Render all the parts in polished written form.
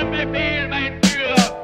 Befehl, mein Führer!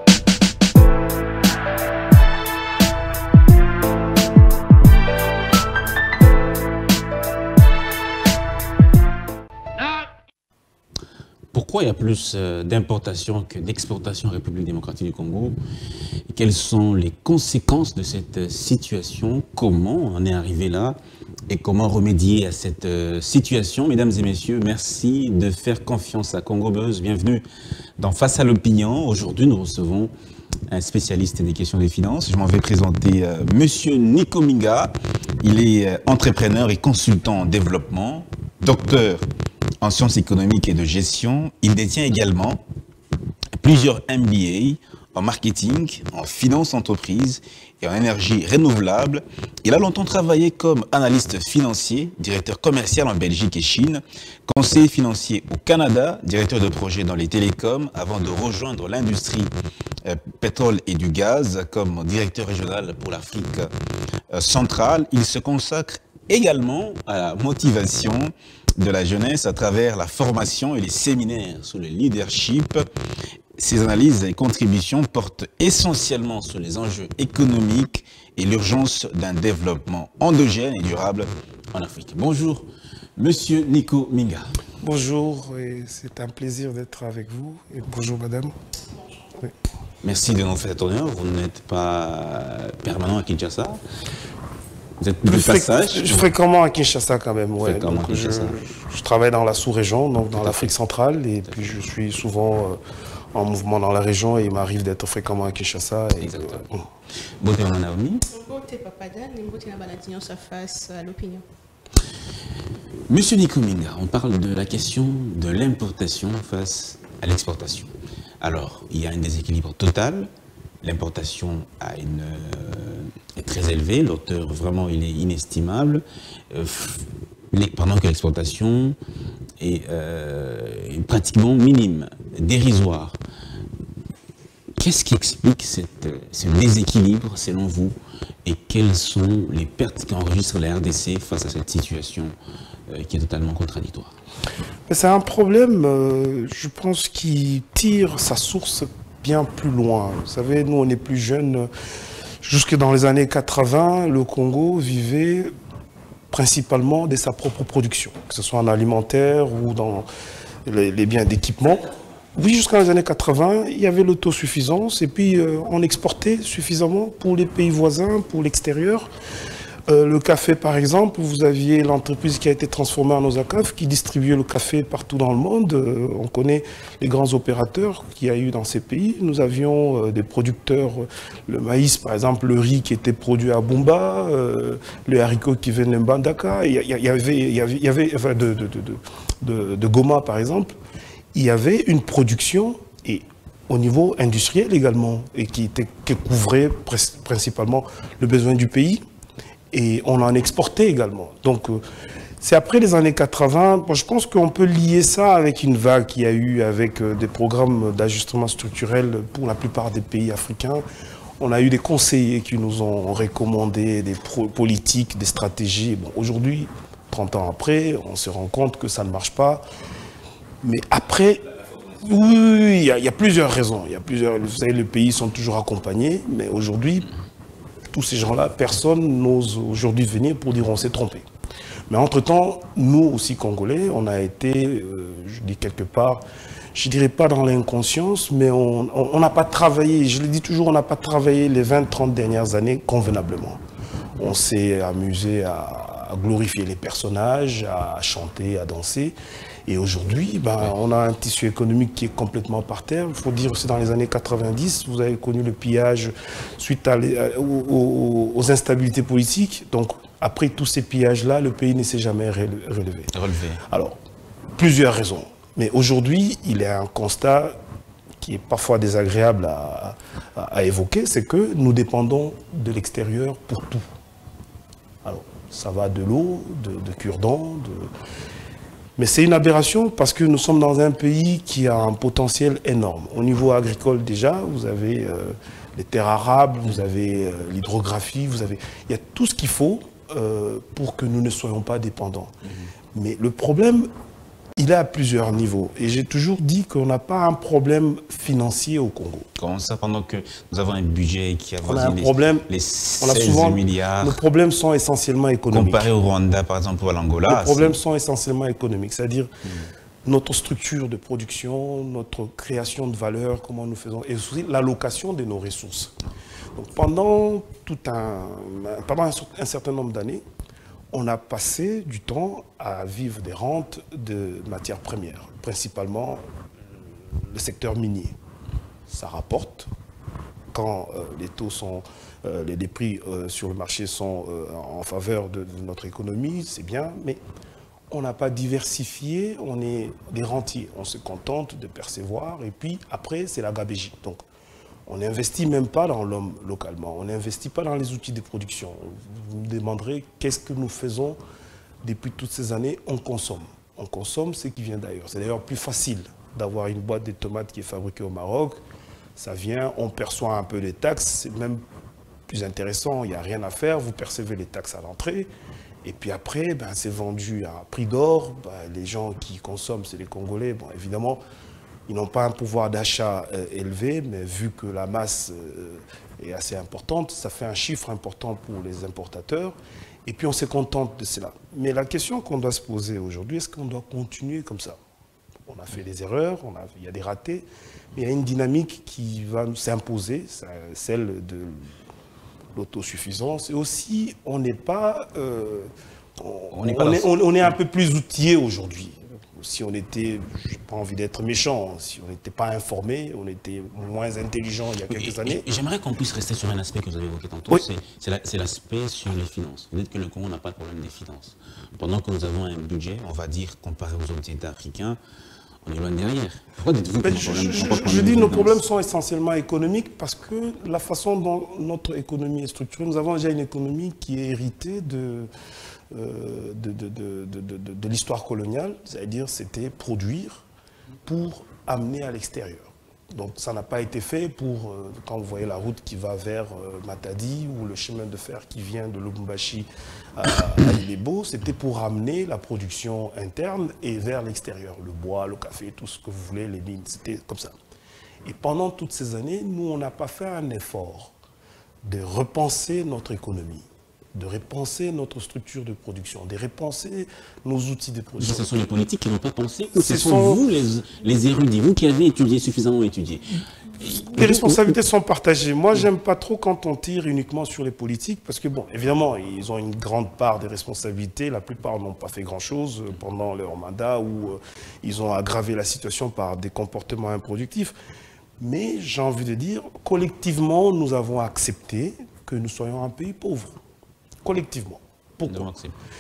Pourquoi il y a plus d'importations que d'exportations en République démocratique du Congo? Quelles sont les conséquences de cette situation? Comment on en est arrivé là? Et comment remédier à cette situation? Mesdames et messieurs, merci de faire confiance à Congo Buzz. Bienvenue dans Face à l'opinion. Aujourd'hui, nous recevons un spécialiste des questions des finances. Je m'en vais présenter Monsieur Nico Minga. Il est entrepreneur et consultant en développement, docteur en sciences économiques et de gestion. Il détient également plusieurs MBA en marketing, en finance entreprise et en énergie renouvelable. Il a longtemps travaillé comme analyste financier, directeur commercial en Belgique et Chine, conseiller financier au Canada, directeur de projet dans les télécoms, avant de rejoindre l'industrie pétrole et du gaz comme directeur régional pour l'Afrique centrale. Il se consacre également à la motivation de la jeunesse à travers la formation et les séminaires sur le leadership. Ces analyses et contributions portent essentiellement sur les enjeux économiques et l'urgence d'un développement endogène et durable en Afrique. Bonjour, Monsieur Nico Minga. Bonjour, c'est un plaisir d'être avec vous. Et bonjour, madame. Oui. Merci de nous faire cet honneur. Vous n'êtes pas permanent à Kinshasa. Vous êtes de passage. Je fréquemment à Kinshasa quand même. Ouais. Donc, je travaille dans la sous-région, donc dans l'Afrique centrale, et puis je suis souvent en mouvement dans la région et il m'arrive d'être fréquemment à Kinshasa. Exactement. Beauté en Naomi. Beauté Papadan, beauté Nabaladinion, ça face à l'opinion. Monsieur Nico Minga, on parle de la question de l'importation face à l'exportation. Alors, il y a un déséquilibre total. L'importation est très élevée, l'auteur vraiment il est inestimable, pendant que l'exportation est pratiquement minime, dérisoire. Qu'est-ce qui explique ce déséquilibre selon vous et quelles sont les pertes qu'enregistre la RDC face à cette situation qui est totalement contradictoire? C'est un problème, je pense, qui tire sa source bien plus loin. Vous savez, nous on est plus jeunes. Jusque dans les années 80, le Congo vivait principalement de sa propre production, que ce soit en alimentaire ou dans les biens d'équipement. Oui, jusqu'à les années 80, il y avait l'autosuffisance et puis on exportait suffisamment pour les pays voisins, pour l'extérieur. Le café, par exemple, vous aviez l'entreprise qui a été transformée en Osakaf, qui distribuait le café partout dans le monde. On connaît les grands opérateurs qu'il y a eu dans ces pays. Nous avions des producteurs, le maïs, par exemple, le riz qui était produit à Bumba, le haricot qui venait de Mbandaka. Il y avait enfin, de Goma, par exemple. Il y avait une production et au niveau industriel également, et qui couvrait principalement le besoin du pays. Et on en exportait également. Donc, c'est après les années 80, je pense qu'on peut lier ça avec une vague qu'il y a eu avec des programmes d'ajustement structurel pour la plupart des pays africains. On a eu des conseillers qui nous ont recommandé des politiques, des stratégies. Bon, aujourd'hui, 30 ans après, on se rend compte que ça ne marche pas. Mais après, oui, il y a plusieurs raisons. Vous savez, les pays sont toujours accompagnés, mais aujourd'hui, tous ces gens-là, personne n'ose aujourd'hui venir pour dire on s'est trompé. Mais entre-temps, nous aussi Congolais, on a été, je dis quelque part, je ne dirais pas dans l'inconscience, mais on n'a pas travaillé, je le dis toujours, on n'a pas travaillé les 20-30 dernières années convenablement. On s'est amusé à glorifier les personnages, à chanter, à danser. Et aujourd'hui, on a un tissu économique qui est complètement par terre. Il faut dire aussi dans les années 90, vous avez connu le pillage suite aux instabilités politiques. Donc, après tous ces pillages-là, le pays ne s'est jamais relevé. Alors, plusieurs raisons. Mais aujourd'hui, il y a un constat qui est parfois désagréable à évoquer, c'est que nous dépendons de l'extérieur pour tout. Alors, ça va de l'eau, de cure-dents, mais c'est une aberration parce que nous sommes dans un pays qui a un potentiel énorme. Au niveau agricole déjà, vous avez les terres arables, vous avez l'hydrographie, il y a tout ce qu'il faut pour que nous ne soyons pas dépendants. Mais le problème, il est à plusieurs niveaux. Et j'ai toujours dit qu'on n'a pas un problème financier au Congo. Comment ça, pendant que nous avons un budget qui avoisine les 16 milliards. Nos problèmes sont essentiellement économiques. Comparé au Rwanda, par exemple, ou à l'Angola. Les problèmes sont essentiellement économiques, c'est-à-dire notre structure de production, notre création de valeur, comment nous faisons, et aussi l'allocation de nos ressources. Donc pendant un certain nombre d'années, on a passé du temps à vivre des rentes de matières premières, principalement le secteur minier. Ça rapporte quand les taux sont, les prix sur le marché sont en faveur de notre économie, c'est bien, mais on n'a pas diversifié, on est des rentiers, on se contente de percevoir et puis après c'est la gabégie. Donc on n'investit même pas dans l'homme localement, on n'investit pas dans les outils de production. Vous me demanderez qu'est-ce que nous faisons depuis toutes ces années, on consomme. On consomme ce qui vient d'ailleurs. C'est d'ailleurs plus facile d'avoir une boîte de tomates qui est fabriquée au Maroc. Ça vient, on perçoit un peu les taxes, c'est même plus intéressant, il n'y a rien à faire, vous percevez les taxes à l'entrée. Et puis après, ben, c'est vendu à un prix d'or. Ben, les gens qui consomment, c'est les Congolais. Bon, évidemment, ils n'ont pas un pouvoir d'achat élevé, mais vu que la masse est assez importante, ça fait un chiffre important pour les importateurs. Et puis on se contente de cela. Mais la question qu'on doit se poser aujourd'hui, est-ce qu'on doit continuer comme ça? On a fait des erreurs, il y a des ratés, mais il y a une dynamique qui va s'imposer, celle de l'autosuffisance. Et aussi, on n'est pas... on est un peu plus outillé aujourd'hui. Si on était, je n'ai pas envie d'être méchant, si on n'était pas informé, on était moins intelligent il y a quelques années. J'aimerais qu'on puisse rester sur un aspect que vous avez évoqué tantôt, oui. C'est l'aspect sur les finances. Vous dites que le Congo n'a pas de problème des finances. Pendant que nous avons un budget, on va dire, comparé aux autres États africains, on est loin derrière. Pourquoi dites-vous que je dis que nos problèmes sont essentiellement économiques parce que la façon dont notre économie est structurée, nous avons déjà une économie qui est héritée de l'histoire coloniale, c'est-à-dire c'était produire pour amener à l'extérieur. Donc ça n'a pas été fait pour, quand vous voyez la route qui va vers Matadi ou le chemin de fer qui vient de Lubumbashi à Ilebo, c'était pour amener la production interne et vers l'extérieur, le bois, le café, tout ce que vous voulez, les mines, c'était comme ça. Et pendant toutes ces années, nous, on n'a pas fait un effort de repenser notre économie, de repenser notre structure de production, de repenser nos outils de production. Ce sont les politiques qui n'ont pas pensé, ou ce sont vous, les érudits, vous qui avez étudié, suffisamment étudié? Les responsabilités sont partagées. Moi, j'aime pas trop quand on tire uniquement sur les politiques, parce que, bon, évidemment, ils ont une grande part des responsabilités. La plupart n'ont pas fait grand-chose pendant leur mandat, ou ils ont aggravé la situation par des comportements improductifs. Mais j'ai envie de dire, collectivement, nous avons accepté que nous soyons un pays pauvre. Collectivement. Pourquoi?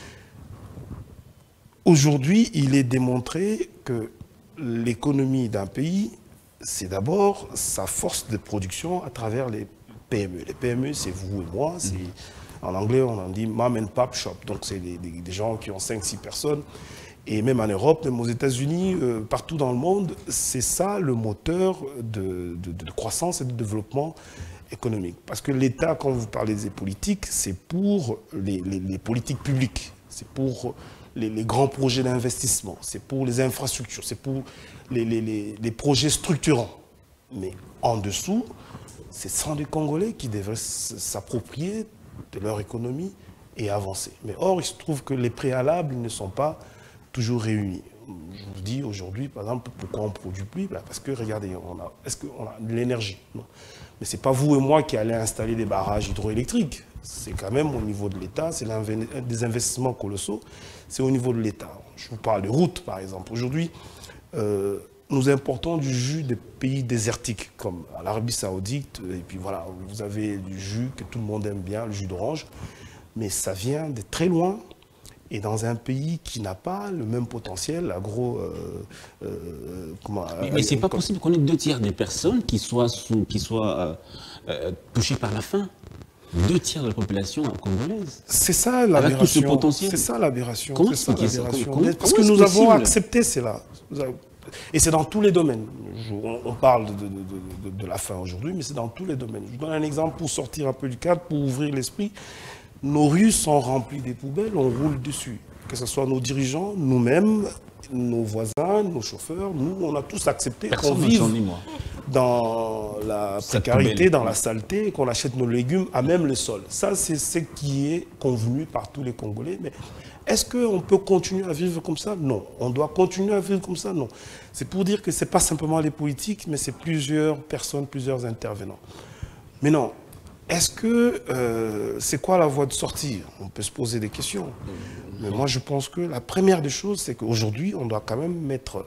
Aujourd'hui, il est démontré que l'économie d'un pays, c'est d'abord sa force de production à travers les PME. Les PME, c'est vous et moi. En anglais, on en dit mom and pop shop. Donc, c'est des gens qui ont 5-6 personnes. Et même en Europe, même aux États-Unis, partout dans le monde, c'est ça le moteur de croissance et de développement économique. Parce que l'État, quand vous parlez des politiques, c'est pour les politiques publiques, c'est pour les grands projets d'investissement, c'est pour les infrastructures, c'est pour les projets structurants. Mais en dessous, ce sont les Congolais qui devraient s'approprier de leur économie et avancer. Mais or, il se trouve que les préalables ne sont pas toujours réunis. Je vous dis aujourd'hui, par exemple, pourquoi on ne produit plus? Parce que, regardez, est-ce qu'on a de l'énergie? Non. Mais ce n'est pas vous et moi qui allez installer des barrages hydroélectriques. C'est quand même au niveau de l'État, c'est des investissements colossaux, c'est au niveau de l'État. Je vous parle de routes, par exemple. Aujourd'hui, nous importons du jus des pays désertiques, comme l'Arabie Saoudite, et puis voilà, vous avez du jus que tout le monde aime bien, le jus d'orange, mais ça vient de très loin, et dans un pays qui n'a pas le même potentiel agro... mais c'est pas possible qu'on ait 2 tiers des personnes qui soient touchées par la faim. 2 tiers de la population congolaise. C'est ça l'aberration. C'est ça l'aberration. Comment expliquer ça? Parce que nous avons accepté cela. Et c'est dans tous les domaines. On parle de la faim aujourd'hui, mais c'est dans tous les domaines. Je vous donne un exemple pour sortir un peu du cadre, pour ouvrir l'esprit. Nos rues sont remplies des poubelles, on roule dessus. Que ce soit nos dirigeants, nous-mêmes, nos voisins, nos chauffeurs, nous, on a tous accepté qu'on Personne ne vive s'en dit, moi. dans la Cette précarité, poubelle. dans la saleté, et qu'on achète nos légumes à même le sol. Ça, c'est ce qui est convenu par tous les Congolais. Mais est-ce qu'on peut continuer à vivre comme ça? Non. On doit continuer à vivre comme ça? Non. C'est pour dire que ce n'est pas simplement les politiques, mais c'est plusieurs personnes, plusieurs intervenants. Mais non. Est-ce que c'est quoi la voie de sortie? On peut se poser des questions. Mais moi, je pense que la première des choses, c'est qu'aujourd'hui, on doit quand même mettre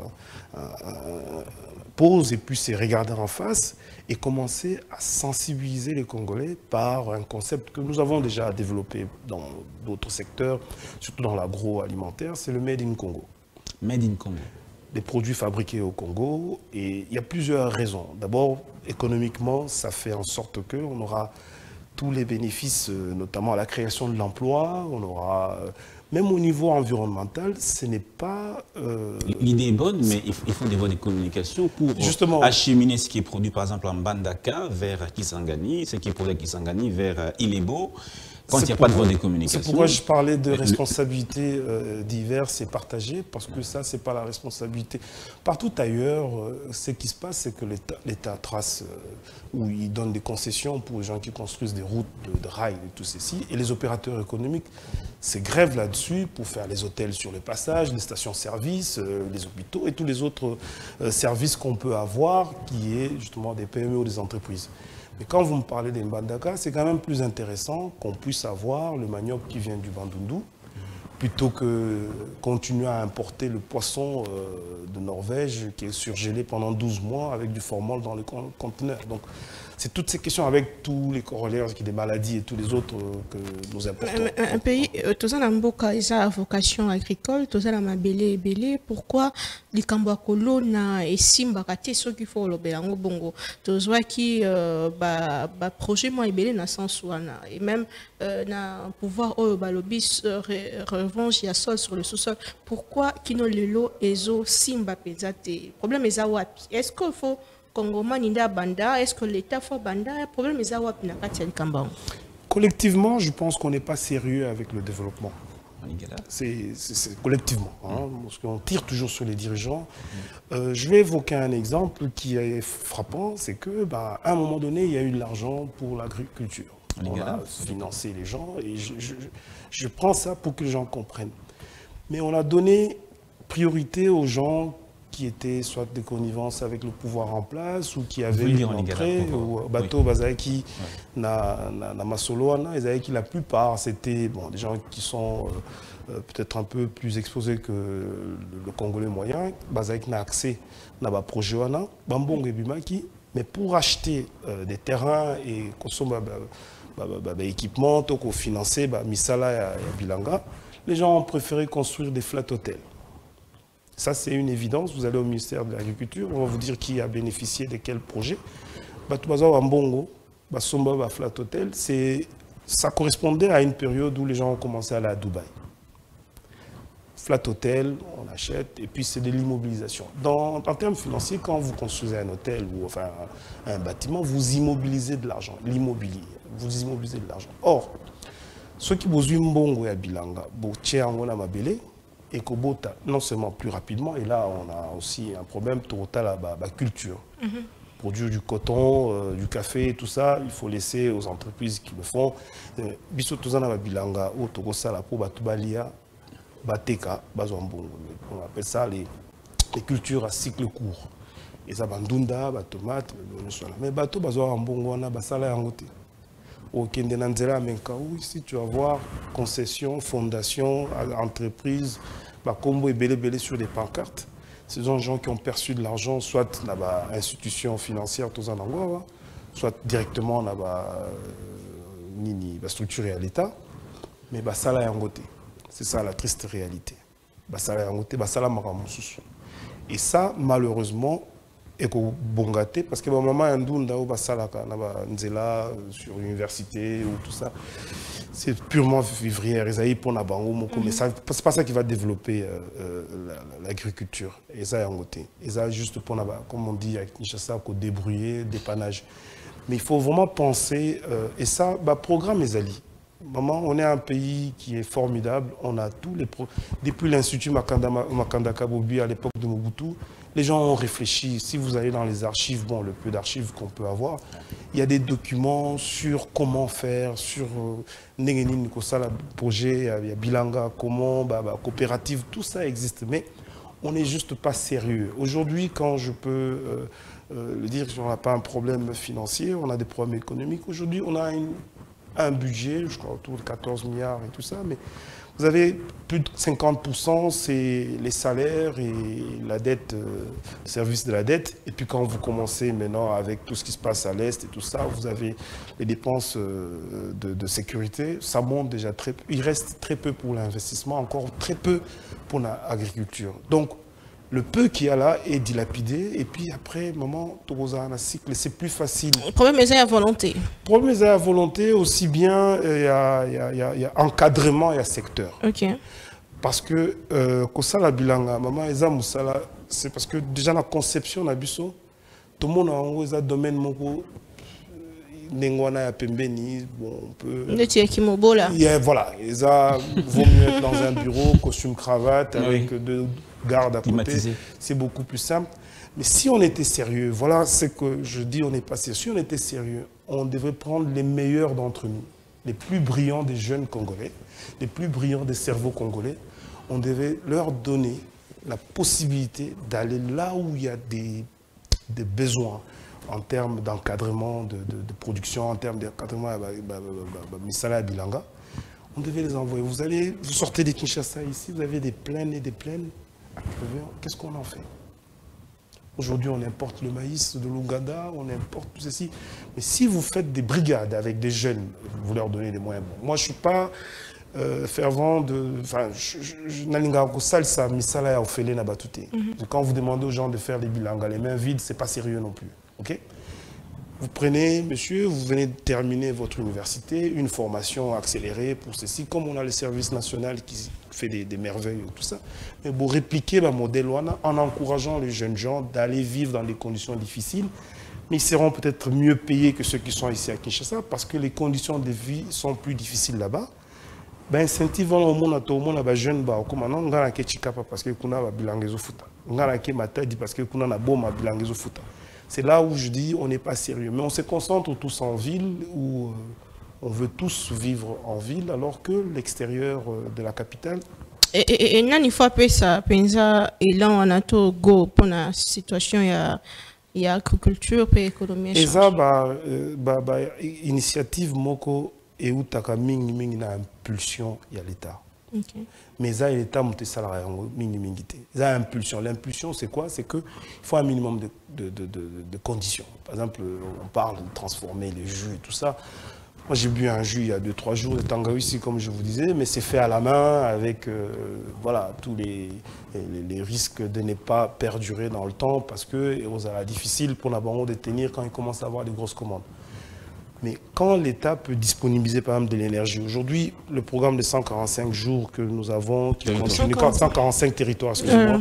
pause et puis se regarder en face et commencer à sensibiliser les Congolais par un concept que nous avons déjà développé dans d'autres secteurs, surtout dans l'agroalimentaire, c'est le Made in Congo. Made in Congo. Des produits fabriqués au Congo, et il y a plusieurs raisons. D'abord, économiquement, ça fait en sorte qu'on aura tous les bénéfices, notamment à la création de l'emploi, on aura... Même au niveau environnemental, ce n'est pas... L'idée est bonne, mais il faut des voies de communication pour Justement. acheminer ce qui est produit, par exemple, en Bandaka vers Kisangani, ce qui est produit à Kisangani vers Ilebo. Quand il n'y a pas de voie de communication... C'est pourquoi je parlais de responsabilités diverses et partagées, parce que ça, ce n'est pas la responsabilité. Partout ailleurs, ce qui se passe, c'est que l'État trace, où il donne des concessions pour les gens qui construisent des routes, de rails et tout ceci, et les opérateurs économiques se grèvent là-dessus pour faire les hôtels sur le passage, les stations-service, les hôpitaux et tous les autres services qu'on peut avoir, qui est justement des PME ou des entreprises. Mais quand vous me parlez des Mbandaka, c'est quand même plus intéressant qu'on puisse avoir le manioc qui vient du Bandundu, plutôt que continuer à importer le poisson de Norvège qui est surgelé pendant 12 mois avec du formol dans le conteneur. Donc, c'est toutes ces questions avec tous les corollaires, des maladies et tous les autres que nous importons. Un pays, tout ça, Mboka, il a vocation agricole, tout ça, la mabélé et belé. Pourquoi les Kambakolo na et Simbakate, ceux qui font le Bélango Bongo, tout ça qui, projet moi et belé na sens et même na pouvoir lobby revanche y a sol sur le sous-sol. Pourquoi Kino Lelo Ezo Simba Pesate? Problème est à wapi? Est-ce qu'il faut Congoman Inda Banda? Est-ce que l'État fait Banda? Le problème est à wapi na Katia Kambang? Collectivement, je pense qu'on n'est pas sérieux avec le développement. C'est collectivement, hein, parce qu'on tire toujours sur les dirigeants. Je vais évoquer un exemple qui est frappant, c'est que, à un moment donné, il y a eu de l'argent pour l'agriculture. On a financé les gens, et je prends ça pour que les gens comprennent. Mais on a donné priorité aux gens qui étaient soit des connivences avec le pouvoir en place ou qui avaient une entrée, ou bateau Bazaki, na Masoloana, la plupart c'était des gens qui sont peut-être un peu plus exposés que le Congolais moyen. Bazaki n'a accès à projet wana, Bambong et Bimaki, mais pour acheter des terrains et consommer équipements, pour financer Misala et Bilanga, les gens ont préféré construire des flat hotels. Ça, c'est une évidence. Vous allez au ministère de l'Agriculture, on va vous dire qui a bénéficié de quel projet. Mbongo, Somba, Flat Hotel, ça correspondait à une période où les gens ont commencé à aller à Dubaï. Flat Hotel, on achète, et puis c'est de l'immobilisation. En termes financiers, quand vous construisez un hôtel ou enfin un bâtiment, vous immobilisez de l'argent, l'immobilier. Vous immobilisez de l'argent. Or, ceux qui vous Mbongo et Bilanga, Mabele, et Kobota, non seulement plus rapidement, et là on a aussi un problème total à la culture. Produire du coton, du café, tout ça, il faut laisser aux entreprises qui le font. Biso tozana bilanga ou tokosala po batubalia bateka bazwambongo. On appelle ça les cultures à cycle court. Et ça bandunda, batomate, mais bato bazwa mbongo wana basala yangote. Au Kendenanzela Menkaou, ici tu vas voir concession, fondation, entreprise, combo et belé sur des pancartes. Ce sont des gens qui ont perçu de l'argent, soit dans l'institution financière, soit directement dans la structure à l'État, mais ça là c'est ça la triste réalité. Et ça, malheureusement, et que bongaté parce que maman andunda ou basalaka na nzela sur l'université ou tout ça c'est purement vivrière ils pour na bango moko mais ça c'est pas ça qui va développer l'agriculture et ça yangoté et ça juste pour na comme on dit avec Kinshasa ko débrouiller dépannage mais il faut vraiment penser et ça programme ezali Maman, on est un pays qui est formidable. On a tous les... Depuis l'Institut Makanda Kabobi à l'époque de Mobutu, les gens ont réfléchi. Si vous allez dans les archives, bon, le peu d'archives qu'on peut avoir, il y a des documents sur comment faire, sur Nengenin Kosala projet, il y a Bilanga, comment, coopérative, tout ça existe. Mais on n'est juste pas sérieux. Aujourd'hui, quand je peux le dire, on n'a pas un problème financier, on a des problèmes économiques. Aujourd'hui, on a un budget, je crois autour de 14 milliards et tout ça, mais vous avez plus de 50%, c'est les salaires et la dette, le service de la dette. Et puis quand vous commencez maintenant avec tout ce qui se passe à l'Est et tout ça, vous avez les dépenses de sécurité, ça monte déjà très peu. Il reste très peu pour l'investissement, encore très peu pour l'agriculture. Donc, le peu qu'il y a là est dilapidé, et puis après, maman, c'est plus facile. Le problème est à volonté. Le problème est à volonté, aussi bien il y a encadrement et secteur. Ok. Parce que, Kosala Bilanga, maman, Eza Moussala, c'est parce que déjà la conception d'Abisso, tout le monde a un domaine moko. Nengwana ya pembeni, bon, on peut... Voilà, ça vaut mieux être dans un bureau, costume, cravate, avec deux gardes à côté. C'est beaucoup plus simple. Mais si on était sérieux, voilà ce que je dis, on n'est pas sérieux. Si on était sérieux, on devrait prendre les meilleurs d'entre nous, les plus brillants des jeunes Congolais, les plus brillants des cerveaux congolais. On devait leur donner la possibilité d'aller là où il y a des besoins, en termes d'encadrement de production, en termes d'encadrement Misala Bilanga, on devait les envoyer. Vous sortez de Kinshasa ici, vous avez des plaines et des plaines. Qu'est-ce qu'on en fait? Aujourd'hui, on importe le maïs de l'Ouganda, on importe tout ceci. Mais si vous faites des brigades avec des jeunes, vous leur donnez des moyens. Bon, moi, je ne suis pas fervent de... Enfin, quand vous demandez aux gens de faire des bilanga, les mains vides, ce n'est pas sérieux non plus. Okay? Vous prenez, monsieur, vous venez de terminer votre université, une formation accélérée pour ceci, comme on a le service national qui fait des merveilles et tout ça. Mais vous répliquez le modèle en encourageant les jeunes gens d'aller vivre dans des conditions difficiles, mais ils seront peut-être mieux payés que ceux qui sont ici à Kinshasa parce que les conditions de vie sont plus difficiles là-bas. Ben, incentivons au monde à tout le monde, à jeune comme on a parce que on a bilangezo futa, on a matadi parce que on a bon bilangezo futa. C'est là où je dis on n'est pas sérieux. Mais on se concentre tous en ville, où on veut tous vivre en ville, alors que l'extérieur de la capitale... Et nani fois ça pensa et là on a tout go pour la situation il y a agriculture et économie. Et ça initiative moko et où taka mingi na impulsion il y a l'État. Okay. Mais ça, l'État monte salarié mingi. Ça impulsion. L'impulsion, c'est quoi? C'est qu'il faut un minimum de conditions. Par exemple, on parle de transformer les jus et tout ça. Moi, j'ai bu un jus il y a 2-3 jours de Tangawizi, comme je vous disais, mais c'est fait à la main avec voilà, tous les risques de ne pas perdurer dans le temps parce que c'est difficile pour l'abandon de tenir quand il commence à avoir des grosses commandes. Mais quand l'État peut disponibiliser par exemple de l'énergie, aujourd'hui le programme de 145 jours que nous avons, qui continue, 145 territoires, excusez-moi,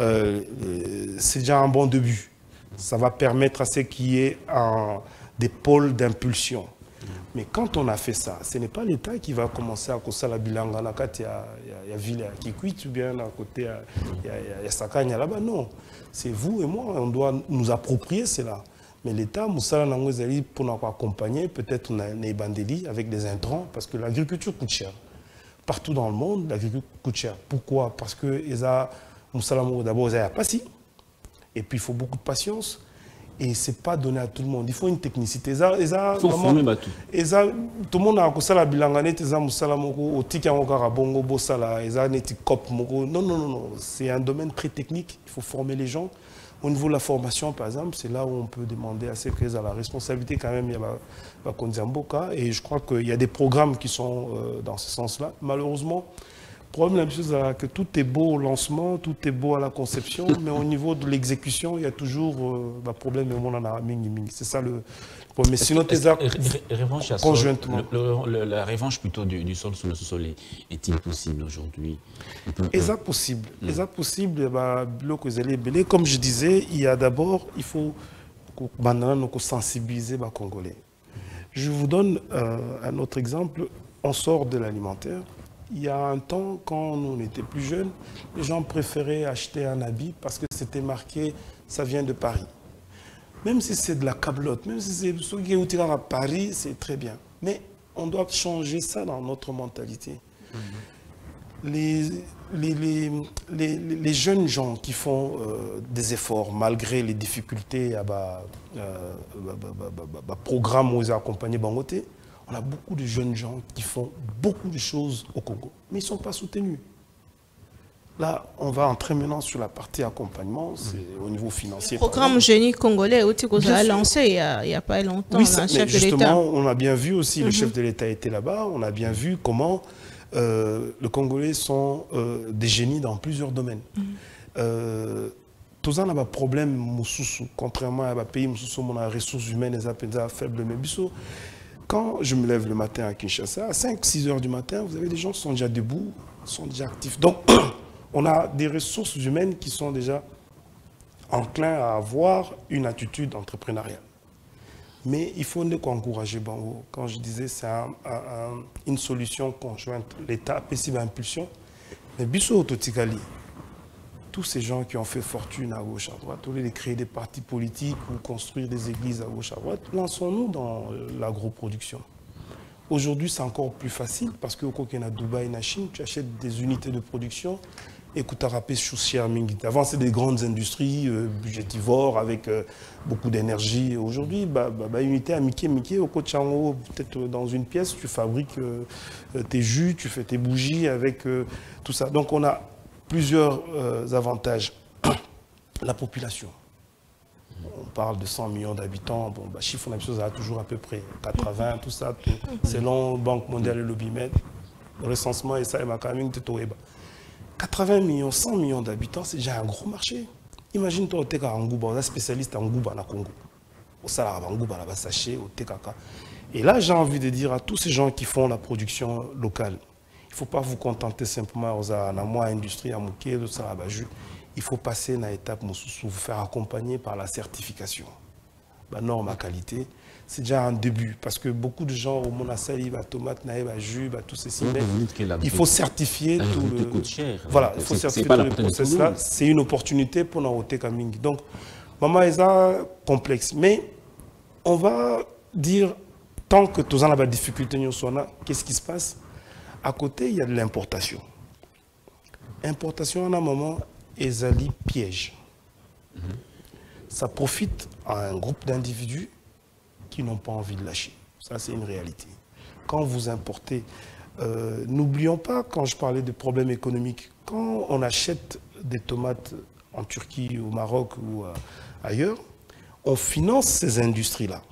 c'est déjà un bon début. Ça va permettre à ce qu'il y ait des pôles d'impulsion. Mais quand on a fait ça, ce n'est pas l'État qui va commencer à causer la bilanga, il y a ville à Kikwit, ou bien à côté, il y a Sakanya là-bas. Non, c'est vous et moi, on doit nous approprier cela. Mais l'État, Moussala Nangozali, pour nous accompagner, peut-être on a des bandeli avec des intrants, parce que l'agriculture coûte cher. Partout dans le monde, l'agriculture coûte cher. Pourquoi? Parce que Moussala d'abord, ils n'ont pas si. Et puis il faut beaucoup de patience. Et ce n'est pas donné à tout le monde. Il faut une technicité. Il faut former tout. Tout le monde a fait la bilanganette, non. C'est un domaine très technique. Il faut former les gens. Au niveau de la formation, par exemple, c'est là où on peut demander à ceux qui ont la responsabilité quand même. Il y a la Konzamboka. Et je crois qu'il y a des programmes qui sont dans ce sens-là. Malheureusement, le problème, c'est que tout est beau au lancement, tout est beau à la conception, mais au niveau de l'exécution, il y a toujours un problème. C'est ça le problème. Mais sinon, conjointement. La revanche plutôt du sol sur le sous-sol est-il possible aujourd'hui? Est-ce possible? Est-ce possible? Comme je disais, il y a d'abord, il faut sensibiliser les Congolais. Je vous donne un autre exemple. on sort de l'alimentaire. Il y a un temps, quand nous on était plus jeunes, les gens préféraient acheter un habit parce que c'était marqué « ça vient de Paris ». Même si c'est de la cablotte, même si c'est ce qui est à Paris, c'est très bien. Mais on doit changer ça dans notre mentalité. Les jeunes gens qui font des efforts malgré les difficultés à programme où ils accompagnent Bangoté, on a beaucoup de jeunes gens qui font beaucoup de choses au Congo, mais ils ne sont pas soutenus. Là, on va entrer maintenant sur la partie accompagnement, c'est au niveau financier. Le programme Génie congolais, vous avez lancé il n'y a pas longtemps, oui, le chef de l'État. Justement, on a bien vu aussi, le chef de l'État était là-bas, on a bien vu comment les Congolais sont des génies dans plusieurs domaines. Tout ça, on a un problème, contrairement à un pays où on a des ressources humaines et faibles, mais quand je me lève le matin à Kinshasa, à 5-6 heures du matin, vous avez des gens qui sont déjà debout, sont déjà actifs. Donc, on a des ressources humaines qui sont déjà enclins à avoir une attitude entrepreneuriale. Mais il faut encourager Bango. Quand je disais c'est une solution conjointe, l'État a possible impulsion. Mais Bissot Ototikali, tous ces gens qui ont fait fortune à gauche, à droite, au lieu de créer des partis politiques ou construire des églises à gauche, à droite, lançons-nous dans l'agroproduction. Aujourd'hui, c'est encore plus facile parce qu'au Kokena, Dubaï et Chine, tu achètes des unités de production. Écoute, avant, c'est des grandes industries budgétivores avec beaucoup d'énergie. Aujourd'hui, unité à Mickey, au Kochango, peut-être dans une pièce, tu fabriques tes jus, tu fais tes bougies avec tout ça. Donc, on a plusieurs avantages. La population. On parle de 100 millions d'habitants. Bon, chiffre d'habitants, ça a toujours à peu près 80, tout ça. Selon Banque mondiale et l'Obimed, le recensement et ça, et ma caméra, 80 millions, 100 millions d'habitants, c'est déjà un gros marché. Imagine-toi au TK Angouba, on est spécialiste en Ngouba na Congo. Au Salara Angouba, la Bassaché, au TKK. Et là, j'ai envie de dire à tous ces gens qui font la production locale, il ne faut pas vous contenter simplement aux mois industrie à Mouké, de Sarabaju. Il faut passer dans l'étape, vous faire accompagner par la certification. La norme à qualité, c'est déjà un début. Parce que beaucoup de gens au Monasali, tomate, naïve, jus, tout ceci. Il faut certifier tout le... coûte cher. Voilà, il faut certifier tout le process-là. C'est une opportunité pour nous Kaming. Donc, maman est complexe. Mais on va dire, tant que tous en a des difficultés, qu'est-ce qui se passe? À côté, il y a de l'importation. Importation, en un moment, Ezali piège. Ça profite à un groupe d'individus qui n'ont pas envie de lâcher. Ça, c'est une réalité. Quand vous importez, n'oublions pas, quand je parlais de problèmes économiques, quand on achète des tomates en Turquie, au Maroc ou ailleurs, on finance ces industries-là.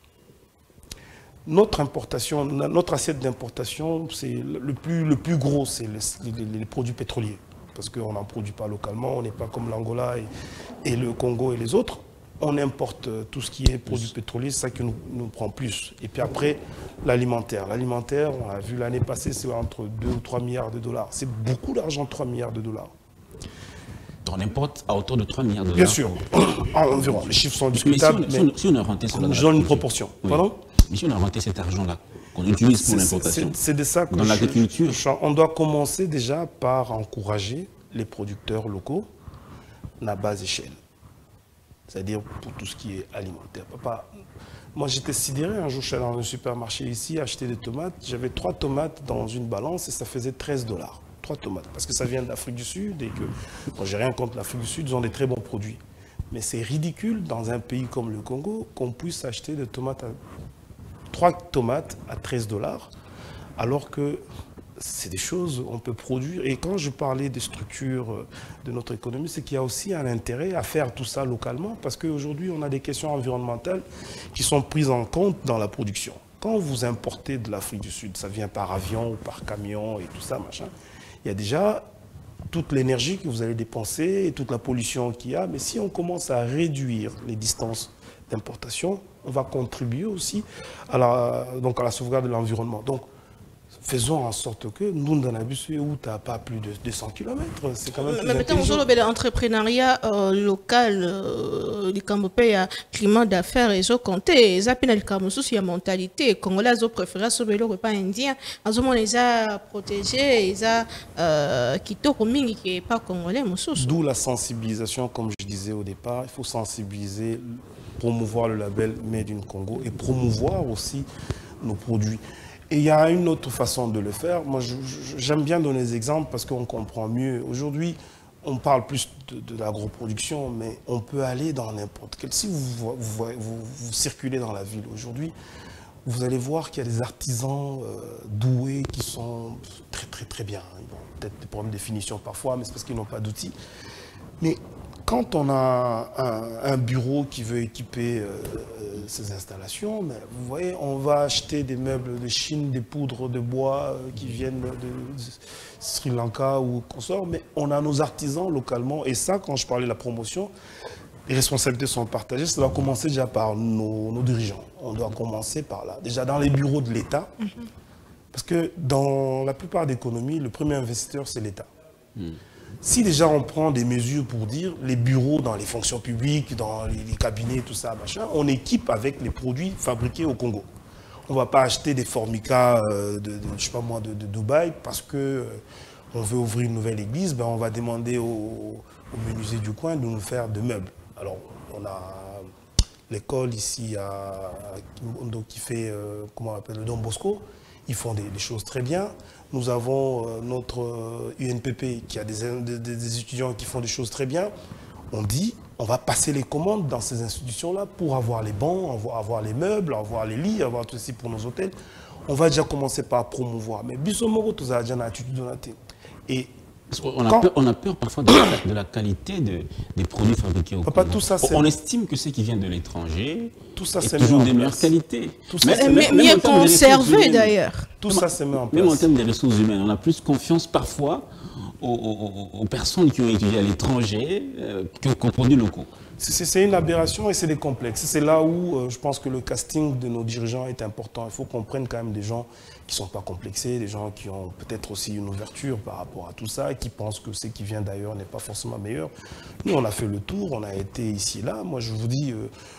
Notre importation, notre assiette d'importation, c'est le plus gros, c'est les produits pétroliers. Parce qu'on n'en produit pas localement, on n'est pas comme l'Angola et le Congo et les autres. On importe tout ce qui est produits pétroliers, c'est ça qui nous prend plus. Et puis après, l'alimentaire. L'alimentaire, on a vu l'année passée, c'est entre 2 ou 3 milliards de dollars. C'est beaucoup d'argent, 3 milliards de dollars. On importe à hauteur de 3 milliards de dollars. Bien sûr, environ. Les chiffres sont discutables, mais si on a renté cela, je donne une proportion. Oui. Pardon? Mais si on a renté cet argent-là, qu'on utilise pour l'importation, c'est de ça que dans l'agriculture, on doit commencer déjà par encourager les producteurs locaux à base échelle. C'est-à-dire pour tout ce qui est alimentaire. Papa, moi j'étais sidéré, un jour je suis allé dans un supermarché ici, acheter des tomates, j'avais 3 tomates dans une balance et ça faisait 13 $. 3 tomates, parce que ça vient d'Afrique du Sud et que, bon, j'ai rien contre l'Afrique du Sud, ils ont des très bons produits. Mais c'est ridicule dans un pays comme le Congo qu'on puisse acheter des tomates 3 tomates à 13 $, alors que c'est des choses qu'on peut produire. Et quand je parlais des structures de notre économie, c'est qu'il y a aussi un intérêt à faire tout ça localement, parce qu'aujourd'hui, on a des questions environnementales qui sont prises en compte dans la production. Quand vous importez de l'Afrique du Sud, ça vient par avion ou par camion et tout ça, machin, il y a déjà toute l'énergie que vous allez dépenser et toute la pollution qu'il y a. Mais si on commence à réduire les distances d'importation, on va contribuer aussi à la sauvegarde de l'environnement. Donc, faisons en sorte que nous, dans la bus, où tu n'as pas plus de 200 km, c'est quand même plus mais maintenant, intelligent. l'entrepreneuriat local, du Cambopé, il y a climat d'affaires et compté. Ils appellent le Cameroun, il y a mentalité. Congolais, ils préfèrent ce vélo repas indien. En ce moment, ils ont protégé, ils ont quitté Romingi qui n'est pas congolais. D'où la sensibilisation, comme je disais au départ, il faut sensibiliser, promouvoir le label Made in Congo et promouvoir aussi nos produits. Et il y a une autre façon de le faire. Moi, j'aime bien donner des exemples parce qu'on comprend mieux. Aujourd'hui, on parle plus de l'agroproduction, mais on peut aller dans n'importe quel... Si vous circulez dans la ville aujourd'hui, vous allez voir qu'il y a des artisans doués qui sont très bien. Bon, peut-être des problèmes de définition parfois, mais c'est parce qu'ils n'ont pas d'outils. Mais quand on a un bureau qui veut équiper ces installations, mais vous voyez, on va acheter des meubles de Chine, des poudres de bois qui viennent de Sri Lanka ou consort, mais on a nos artisans localement. Et ça, quand je parlais de la promotion, les responsabilités sont partagées. Ça doit commencer déjà par nos dirigeants. On doit commencer par là. Déjà dans les bureaux de l'État, parce que dans la plupart des économies, le premier investisseur, c'est l'État. Si déjà on prend des mesures pour dire les bureaux dans les fonctions publiques, dans les cabinets, tout ça, machin, on équipe avec les produits fabriqués au Congo. On ne va pas acheter des formica je sais pas moi, de Dubaï parce que on veut ouvrir une nouvelle église, ben on va demander au menuisier du coin de nous faire de meubles. Alors on a l'école ici à Kimondo qui fait, comment on appelle, le Don Bosco. Ils font des choses très bien. Nous avons notre UNPP qui a des étudiants qui font des choses très bien. On dit, on va passer les commandes dans ces institutions-là pour avoir les bancs, avoir les meubles, avoir les lits, avoir tout ceci pour nos hôtels. On va déjà commencer par promouvoir. Mais Bissomoro, tout ça, déjà une attitude de nature. Et on a peur parfois de la qualité des produits fabriqués au Congo. Tout ça, on estime que ce qui vient de l'étranger est mis toujours en de meilleure place. qualité. Mais mieux conservé d'ailleurs. Tout ça se met en place. Même en termes des ressources humaines, on a plus confiance parfois aux personnes qui ont étudié à l'étranger qu'aux produits locaux. C'est une aberration et c'est des complexes. C'est là où je pense que le casting de nos dirigeants est important. Il faut qu'on prenne quand même des gens qui ne sont pas complexés, des gens qui ont peut-être aussi une ouverture par rapport à tout ça et qui pensent que ce qui vient d'ailleurs n'est pas forcément meilleur. Nous, on a fait le tour, on a été ici et là. Moi, je vous dis,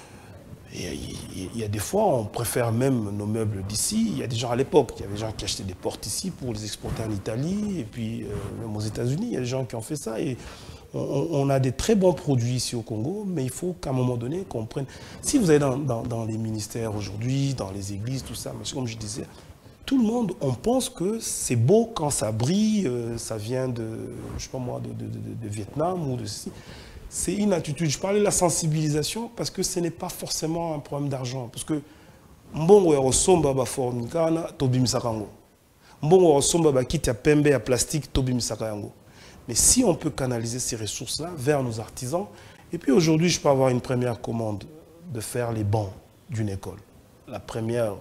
il y a des fois, on préfère même nos meubles d'ici. Il y a des gens à l'époque, il y avait des gens qui achetaient des portes ici pour les exporter en Italie et puis même aux États-Unis, il y a des gens qui ont fait ça. Et on a des très bons produits ici au Congo, mais il faut qu'à un moment donné, qu'on prenne... Si vous allez dans les ministères aujourd'hui, dans les églises, tout ça, comme je disais, tout le monde, on pense que c'est beau quand ça brille, ça vient de, je sais pas moi, de Vietnam ou de ceci. C'est une attitude. Je parlais de la sensibilisation parce que ce n'est pas forcément un problème d'argent. Parce que mbongo ya osomba ba formikana tobimisaka yango. Mbongo ya osomba ba kiti ya pembe ya plastique tobimisaka yango. Mais si on peut canaliser ces ressources-là vers nos artisans, et puis aujourd'hui, je peux avoir une première commande de faire les bancs d'une école. La première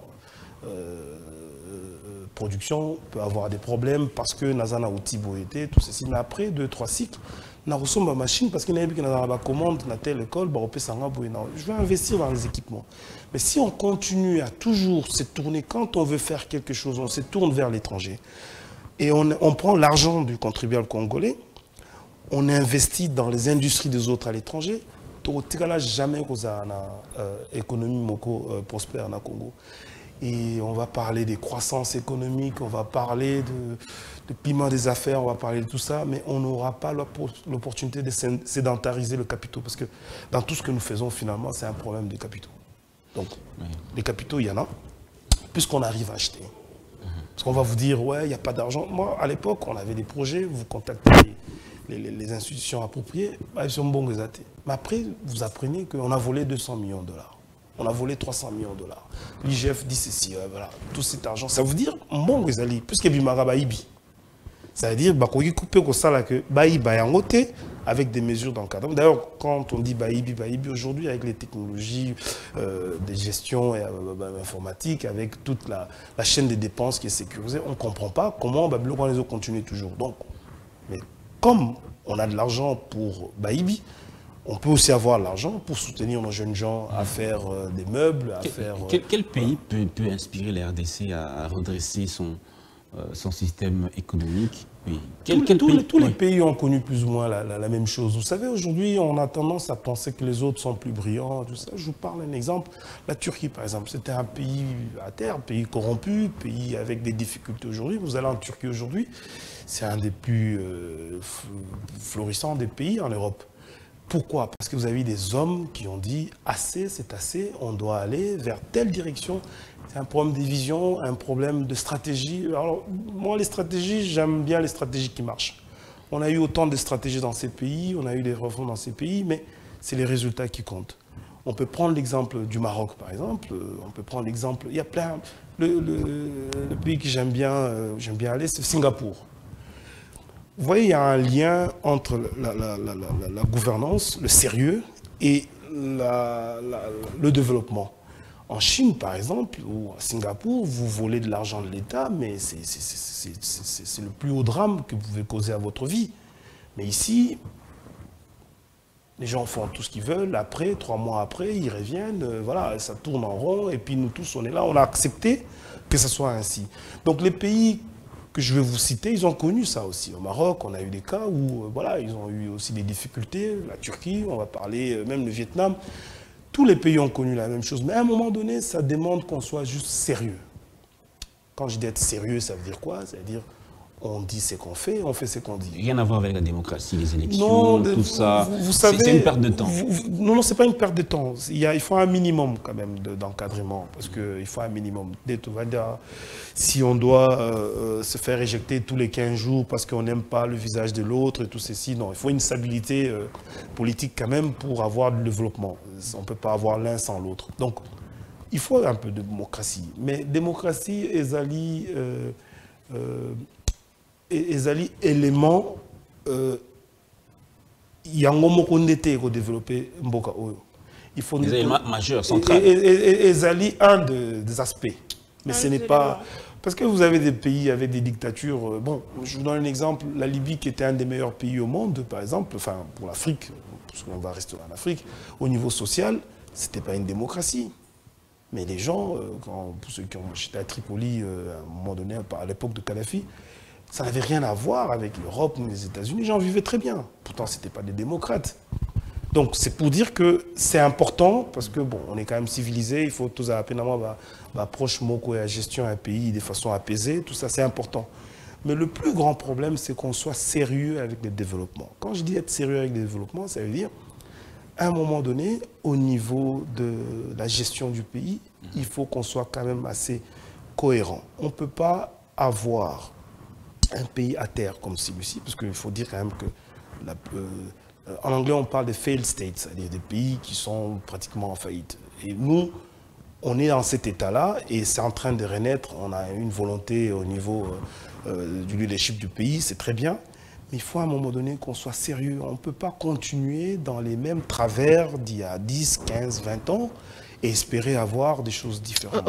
production peut avoir des problèmes parce que Nazana outil boité, tout ceci. Mais après 2-3 cycles, on a reçu ma machine parce qu'il y a une commande dans telle école, je vais investir dans les équipements. Mais si on continue à toujours se tourner, quand on veut faire quelque chose, on se tourne vers l'étranger. Et on prend l'argent du contribuable congolais, on investit dans les industries des autres à l'étranger. Jamais économie prospère dans le Congo. Et on va parler des croissances économiques, on va parler de piment des affaires, on va parler de tout ça, mais on n'aura pas l'opportunité de sédentariser le capital. Parce que dans tout ce que nous faisons, finalement, c'est un problème de capitaux. Donc, les capitaux, il y en a, puisqu'on arrive à acheter. Parce qu'on va vous dire, ouais, il n'y a pas d'argent. Moi, à l'époque, on avait des projets, vous contactez les institutions appropriées, ils sont bons. Mais après, vous apprenez qu'on a volé 200 millions de dollars. On a volé 300 millions de dollars. L'IGF dit ceci, voilà, tout cet argent. Ça veut dire, bon, puisque Bimara Baïbi. Ça veut dire, que avec des mesures d'encadrement. D'ailleurs, quand on dit Baïbi aujourd'hui, avec les technologies de gestion informatique, avec toute la chaîne des dépenses qui est sécurisée, on ne comprend pas comment les autres continuent toujours. Donc, mais comme on a de l'argent pour Baïbi, on peut aussi avoir l'argent pour soutenir nos jeunes gens à faire des meubles, à faire... Quel pays peut inspirer la RDC à redresser son système économique. Oui. Tous les pays ont connu plus ou moins la même chose. Vous savez, aujourd'hui, on a tendance à penser que les autres sont plus brillants. Tout ça. Je vous parle d'un exemple. La Turquie, par exemple, c'était un pays à terre, pays corrompu, pays avec des difficultés aujourd'hui. Vous allez en Turquie aujourd'hui, c'est un des plus florissants des pays en Europe. Pourquoi? Parce que vous avez des hommes qui ont dit « assez, c'est assez, on doit aller vers telle direction ». C'est un problème de vision, un problème de stratégie. Alors, moi, les stratégies, j'aime bien les stratégies qui marchent. On a eu autant de stratégies dans ces pays, on a eu des réformes dans ces pays, mais c'est les résultats qui comptent. On peut prendre l'exemple du Maroc, par exemple. On peut prendre l'exemple... Il y a plein... Le pays que j'aime bien aller, c'est Singapour. Vous voyez, il y a un lien entre la gouvernance, le sérieux et le développement. En Chine, par exemple, ou à Singapour, vous volez de l'argent de l'État, mais c'est le plus haut drame que vous pouvez causer à votre vie. Mais ici, les gens font tout ce qu'ils veulent. Après, 3 mois après, ils reviennent. Voilà, ça tourne en rond. Et puis nous tous, on est là. On a accepté que ce soit ainsi. Donc les pays que je vais vous citer, ils ont connu ça aussi. Au Maroc, on a eu des cas où voilà, ils ont eu aussi des difficultés. La Turquie, on va parler même le Vietnam. Tous les pays ont connu la même chose, mais à un moment donné, ça demande qu'on soit juste sérieux. Quand je dis être sérieux, ça veut dire quoi? Ça veut dire on dit ce qu'on fait, on fait ce qu'on dit. Rien à voir avec la démocratie, les élections, non, tout ça. Vous savez, c'est une perte de temps. Non, c'est pas une perte de temps. Il faut un minimum quand même d'encadrement, parce qu'il faut un minimum. Si on doit se faire éjecter tous les 15 jours parce qu'on n'aime pas le visage de l'autre et tout ceci, non. Il faut une stabilité politique quand même pour avoir du développement. On ne peut pas avoir l'un sans l'autre. Donc, il faut un peu de démocratie. Mais démocratie, ezali élément yango moko ndete ko développer mboka oyo. Il faut des éléments majeurs, centraux. Ezali un des aspects. Mais ce n'est pas... Parce que vous avez des pays avec des dictatures... Bon, je vous donne un exemple. La Libye, qui était un des meilleurs pays au monde, par exemple, enfin, pour l'Afrique, parce qu'on va rester en Afrique, au niveau social, ce n'était pas une démocratie. Mais les gens, pour ceux qui ont... J'étais à Tripoli, à un moment donné, à l'époque de Kadhafi, ça n'avait rien à voir avec l'Europe ou les États-Unis. Les gens vivaient très bien. Pourtant, ce n'étaient pas des démocrates. Donc, c'est pour dire que c'est important, parce que, bon, on est quand même civilisé, il faut tous approcher moko et la gestion d'un pays de façon apaisée, tout ça, c'est important. Mais le plus grand problème, c'est qu'on soit sérieux avec le développement. Quand je dis être sérieux avec le développement, ça veut dire, à un moment donné, au niveau de la gestion du pays, il faut qu'on soit quand même assez cohérent. On ne peut pas avoir un pays à terre comme celui-ci, parce qu'il faut dire quand même que... en anglais, on parle de failed states, c'est-à-dire des pays qui sont pratiquement en faillite. Et nous, on est dans cet état-là et c'est en train de renaître. On a une volonté au niveau du leadership du pays, c'est très bien. Mais il faut à un moment donné qu'on soit sérieux. On ne peut pas continuer dans les mêmes travers d'il y a 10, 15, 20 ans et espérer avoir des choses différentes.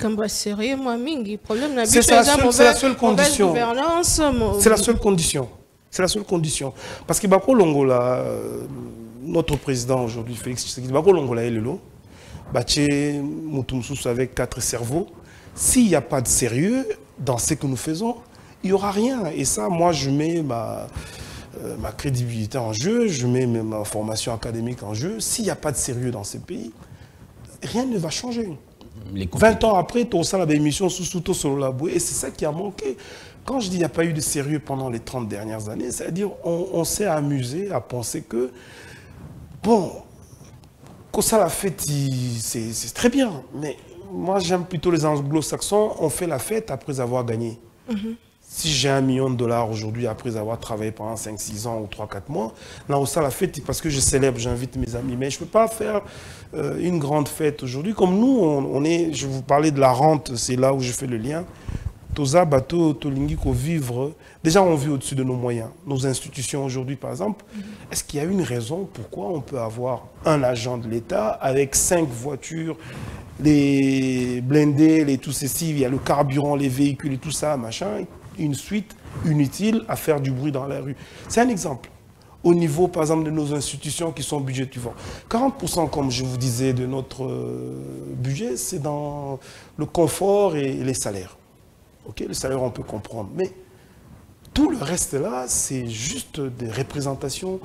C'est la seule condition. C'est la seule condition. C'est la seule condition. Parce que Bako Longola, notre président aujourd'hui, Félix Tshisekedi, Bako Longola est le lot. Baché Moutoumsous avec 4 cerveaux. S'il n'y a pas de sérieux dans ce que nous faisons, il n'y aura rien. Et ça, moi, je mets ma crédibilité en jeu, je mets ma formation académique en jeu. S'il n'y a pas de sérieux dans ces pays, rien ne va changer. 20 ans après, tu as la émission sous sur la bouée, et c'est ça qui a manqué. Quand je dis qu'il n'y a pas eu de sérieux pendant les 30 dernières années, c'est-à-dire on s'est amusé à penser que, bon, que ça la fête, c'est très bien, mais moi j'aime plutôt les anglo-saxons, on fait la fête après avoir gagné. Si j'ai $1 million aujourd'hui après avoir travaillé pendant 5-6 ans ou 3-4 mois, là où ça la fête, parce que je célèbre, j'invite mes amis. Mais je ne peux pas faire une grande fête aujourd'hui. Comme nous, je vous parlais de la rente, c'est là où je fais le lien. Toza, bateau, tolingi, qu'on vivre. Déjà, on vit au-dessus de nos moyens. Nos institutions aujourd'hui, par exemple, est-ce qu'il y a une raison pourquoi on peut avoir un agent de l'État avec 5 voitures, les blindés, les tout ceci, il y a le carburant, les véhicules et tout ça, machin, une suite inutile à faire du bruit dans la rue. C'est un exemple. Au niveau, par exemple, de nos institutions qui sont budgétivores. 40%, comme je vous disais, de notre budget, c'est dans le confort et les salaires. Ok, le salaire, on peut comprendre. Mais tout le reste là, c'est juste des représentations,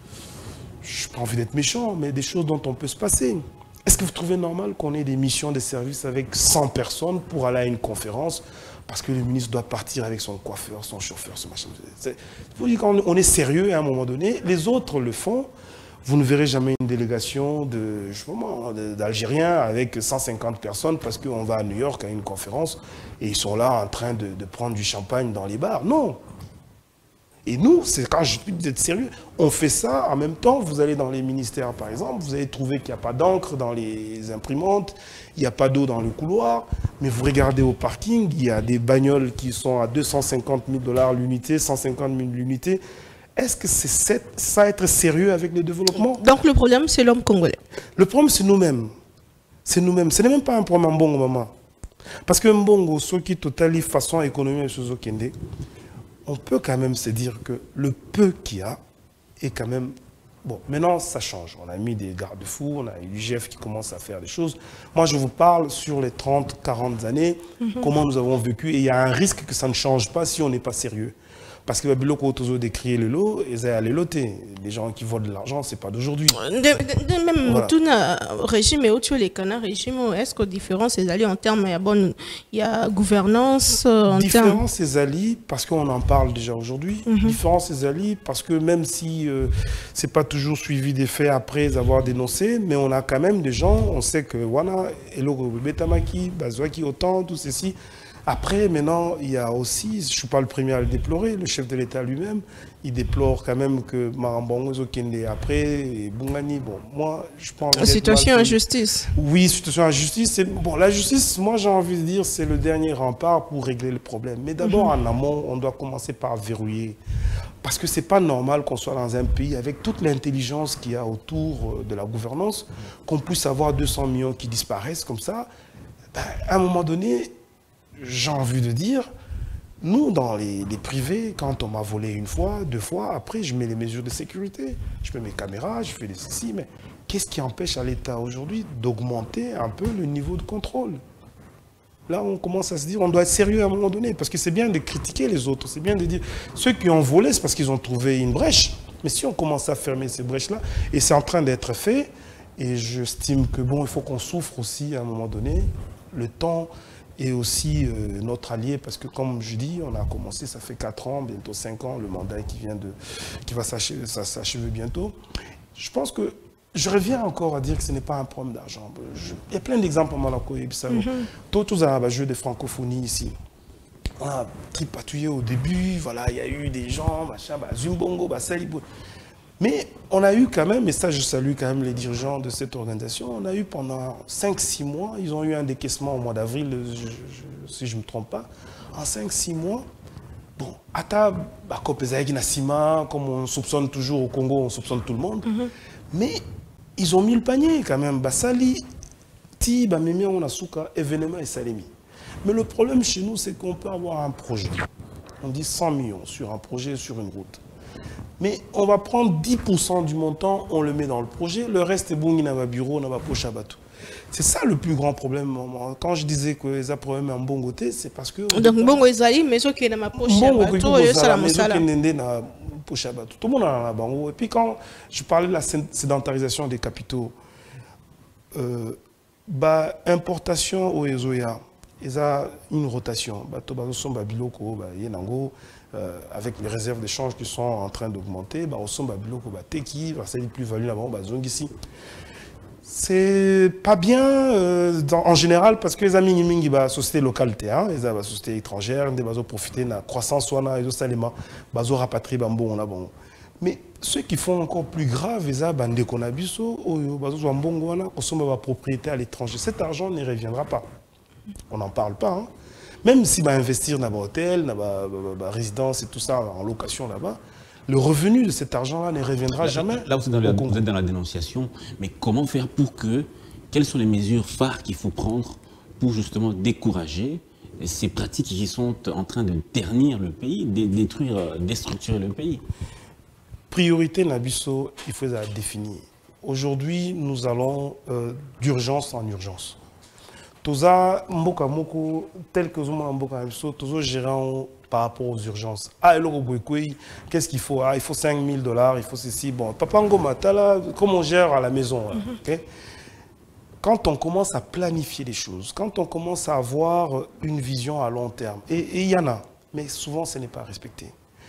je n'ai pas envie d'être méchant, mais des choses dont on peut se passer. Est-ce que vous trouvez normal qu'on ait des missions de service avec 100 personnes pour aller à une conférence parce que le ministre doit partir avec son coiffeur, son chauffeur, son machin? Il faut dire qu'on est sérieux à un moment donné. Les autres le font. Vous ne verrez jamais une délégation d'Algériens avec 150 personnes parce qu'on va à New York à une conférence et ils sont là en train de prendre du champagne dans les bars. Non. Et nous, c'est quand je dis d'être sérieux, on fait ça en même temps. Vous allez dans les ministères, par exemple, vous allez trouver qu'il n'y a pas d'encre dans les imprimantes, il n'y a pas d'eau dans le couloir, mais vous regardez au parking, il y a des bagnoles qui sont à 250 000 $ l'unité, 150 000 l'unité. Est-ce que c'est ça être sérieux avec le développement? Donc le problème, c'est l'homme congolais. Le problème, c'est nous-mêmes. C'est nous-mêmes. Ce n'est même pas un problème Mbongo, maman. Parce que Mbongo, ceux qui totalise façon économique sur Kende, on peut quand même se dire que le peu qu'il y a est quand même... Bon, maintenant, ça change. On a mis des garde-fous, on a l'UGF qui commence à faire des choses. Moi, je vous parle sur les 30, 40 années, comment nous avons vécu. Et il y a un risque que ça ne change pas si on n'est pas sérieux. Parce que Babiloko Otozo décrit le lot, ils allaient aller loter. Les gens qui volent de l'argent, ce n'est pas d'aujourd'hui. Même voilà. Tout le régime et autres, les canards régime, est-ce que différence c'est allé en termes, il y a gouvernance différence c'est allé parce qu'on en parle déjà aujourd'hui. Différence c'est allé parce que même si ce n'est pas toujours suivi des faits après avoir dénoncé, mais on a quand même des gens, on sait que voilà, Eloko Betamaki, Bazouaki, autant, tout ceci. Après, maintenant, il y a aussi, je ne suis pas le premier à le déplorer, le chef de l'État lui-même, il déplore quand même que Marambongo Zokende après, et Bungani, bon, moi, je pense... Situation en justice. Oui, situation en justice. Bon, la justice, moi, j'ai envie de dire, c'est le dernier rempart pour régler le problème. Mais d'abord, en amont, on doit commencer par verrouiller. Parce que ce n'est pas normal qu'on soit dans un pays avec toute l'intelligence qu'il y a autour de la gouvernance, qu'on puisse avoir 200 millions qui disparaissent comme ça. Ben, à un moment donné... J'ai envie de dire, nous, dans les privés, quand on m'a volé une fois, 2 fois, après, je mets les mesures de sécurité. Je mets mes caméras, je fais des ceci, mais qu'est-ce qui empêche à l'État aujourd'hui d'augmenter un peu le niveau de contrôle? Là, on commence à se dire, on doit être sérieux à un moment donné, parce que c'est bien de critiquer les autres, c'est bien de dire, ceux qui ont volé, c'est parce qu'ils ont trouvé une brèche. Mais si on commence à fermer ces brèches-là, et c'est en train d'être fait, et j'estime que, bon, il faut qu'on souffre aussi à un moment donné, le temps... Et aussi notre allié, parce que comme je dis, on a commencé, ça fait 4 ans, bientôt 5 ans, le mandat qui va s'achever bientôt. Je pense que je reviens encore à dire que ce n'est pas un problème d'argent. Il y a plein d'exemples en Malako et Bissau. Tous à jeu de francophonie ici. On a tripatouillé au début, voilà, il y a eu des gens, machin, Zumbongo, Salibou. Mais on a eu quand même, et ça je salue quand même les dirigeants de cette organisation, on a eu pendant 5-6 mois, ils ont eu un décaissement au mois d'avril, si je ne me trompe pas, en 5-6 mois, bon, Ata, Nassima, comme on soupçonne toujours au Congo, on soupçonne tout le monde, mais ils ont mis le panier quand même, Basali, Ti, Bamemi, Onasuka, événement et Salemi. Mais le problème chez nous, c'est qu'on peut avoir un projet, on dit 100 millions sur un projet, sur une route. Mais on va prendre 10% du montant, on le met dans le projet, le reste est bon, il n'y a pas bureau, il n'y a pas poche à bateau. C'est ça le plus grand problème. Quand je disais que les problèmes en bon côté, c'est parce que... Donc, bon, Ezali, mais ceux qui n'ont pas poche à bateau, tout le monde en a bango. Et puis quand je parlais de la sédentarisation des capitaux, importation au Ezoya, il y a une rotation. Avec les réserves d'échange qui sont en train d'augmenter, c'est pas bien en général parce que les amis mingi ba société locale les ba société étrangère des bazo profiter de la croissance wana et salema bazo rapatrier bambo on a bon. Mais ceux qui font encore plus grave ils a bande qu'on a biso oyo bazo zo mbongo wana kosomba ba propriété à l'étranger. Cet argent ne reviendra pas. On n'en parle pas hein. Même si va investir dans un hôtel, dans une résidence et tout ça en location là-bas, le revenu de cet argent-là ne reviendra jamais. Là, vous êtes dans la dénonciation, mais comment faire pour que... Quelles sont les mesures phares qu'il faut prendre pour justement décourager ces pratiques qui sont en train de ternir le pays, détruire, déstructurer le pays? Priorité, Nabiso, il faut la définir. Aujourd'hui, nous allons d'urgence en urgence. Toza Mboka Moko, tel que Zoma Mboka Mso, Tozo gérant par rapport aux urgences. Ah, qu'est-ce qu'il faut? Ah, il faut $5 000, il faut ceci. Bon, Papa Ngoma, comme on gère à la maison. Là, okay? Quand on commence à planifier les choses, quand on commence à avoir une vision à long terme, et il y en a, mais souvent ce n'est pas respecté.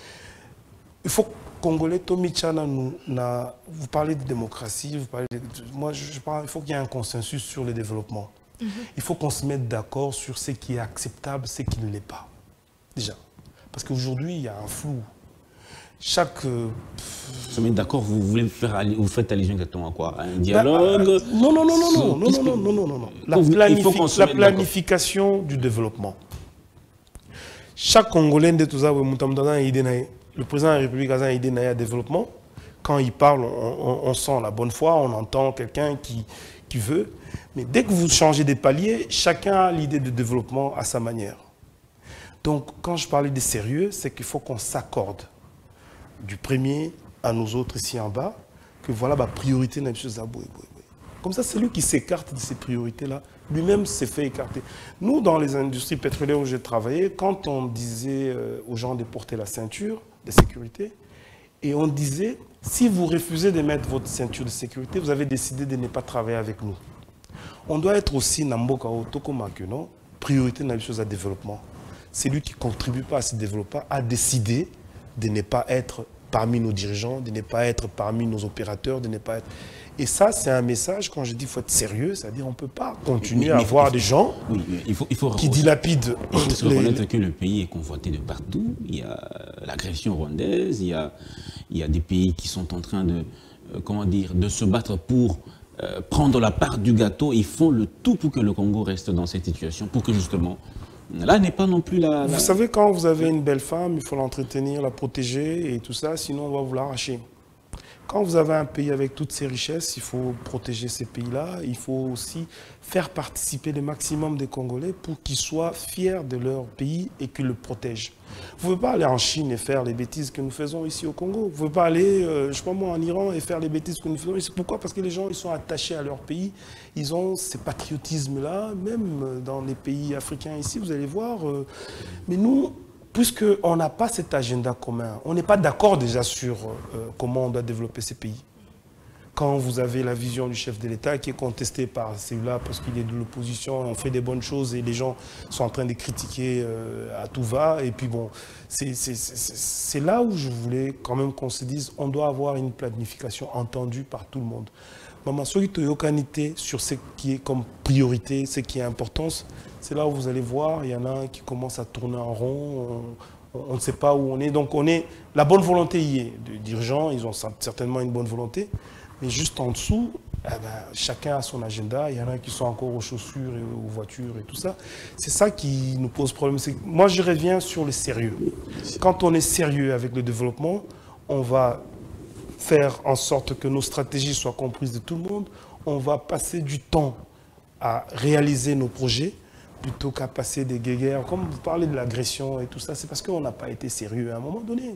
Il faut Congolais, Tomi Tchana, vous parlez de démocratie, vous parlez moi je parle, il faut qu'il y ait un consensus sur le développement. Il faut qu'on se mette d'accord sur ce qui est acceptable, ce qui ne l'est pas. Déjà. Parce qu'aujourd'hui, il y a un flou. Chaque... Se mettre d'accord, vous faites allusion exactement à quoi? À un dialogue? Non. La planification du développement. Chaque Congolais de tout ça, le président de la République a une idée de développement. Quand il parle, on sent la bonne foi, on entend quelqu'un qui veut. Mais dès que vous changez des paliers, chacun a l'idée de développement à sa manière. Donc, quand je parlais de sérieux, c'est qu'il faut qu'on s'accorde du premier à nous autres ici en bas, que voilà la priorité n'a chose à boire. Comme ça, c'est lui qui s'écarte de ces priorités-là. Lui-même s'est fait écarter. Nous, dans les industries pétrolières où j'ai travaillé, quand on disait aux gens de porter la ceinture de sécurité, et on disait, si vous refusez de mettre votre ceinture de sécurité, vous avez décidé de ne pas travailler avec nous. On doit être aussi, Namboka Otoko Makuno, priorité dans les choses à développement. C'est lui qui ne contribue pas à ce développement, a décidé de ne pas être parmi nos dirigeants, de ne pas être parmi nos opérateurs, de ne pas être... Et ça, c'est un message, quand je dis qu'il faut être sérieux, c'est-à-dire qu'on ne peut pas continuer à avoir des gens qui dilapident. Il faut se reconnaître que le pays est convoité de partout. Il y a l'agression rwandaise, il y a des pays qui sont en train de, de se battre pour prendre la part du gâteau. Ils font le tout pour que le Congo reste dans cette situation, pour que justement... Là n'est pas non plus la... Vous savez, quand vous avez une belle femme, il faut l'entretenir, la protéger et tout ça, sinon on va vous l'arracher. Quand vous avez un pays avec toutes ses richesses, il faut protéger ces pays-là. Il faut aussi faire participer le maximum des Congolais pour qu'ils soient fiers de leur pays et qu'ils le protègent. Vous ne pouvez pas aller en Chine et faire les bêtises que nous faisons ici au Congo. Vous ne pouvez pas aller, je sais pas moi, en Iran et faire les bêtises que nous faisons ici. Pourquoi? Parce que les gens, ils sont attachés à leur pays. Ils ont ce patriotisme-là, même dans les pays africains ici, vous allez voir. Mais nous... Puisqu'on n'a pas cet agenda commun, on n'est pas d'accord déjà sur comment on doit développer ces pays. Quand vous avez la vision du chef de l'État qui est contestée par celui-là parce qu'il est de l'opposition, on fait des bonnes choses et les gens sont en train de critiquer à tout va. Et puis bon, c'est là où je voulais quand même qu'on se dise on doit avoir une planification entendue par tout le monde. Maman, sur ce qui est comme priorité, ce qui est importance, c'est là où vous allez voir, il y en a qui commencent à tourner en rond, on ne sait pas où on est. Donc la bonne volonté y est. Les dirigeants, ils ont certainement une bonne volonté, mais juste en dessous, chacun a son agenda. Il y en a qui sont encore aux chaussures et aux voitures et tout ça. C'est ça qui nous pose problème. Moi, je reviens sur le sérieux. Quand on est sérieux avec le développement, on va faire en sorte que nos stratégies soient comprises de tout le monde. On va passer du temps à réaliser nos projets plutôt qu'à passer des guéguerres. Comme vous parlez de l'agression et tout ça, c'est parce qu'on n'a pas été sérieux à un moment donné.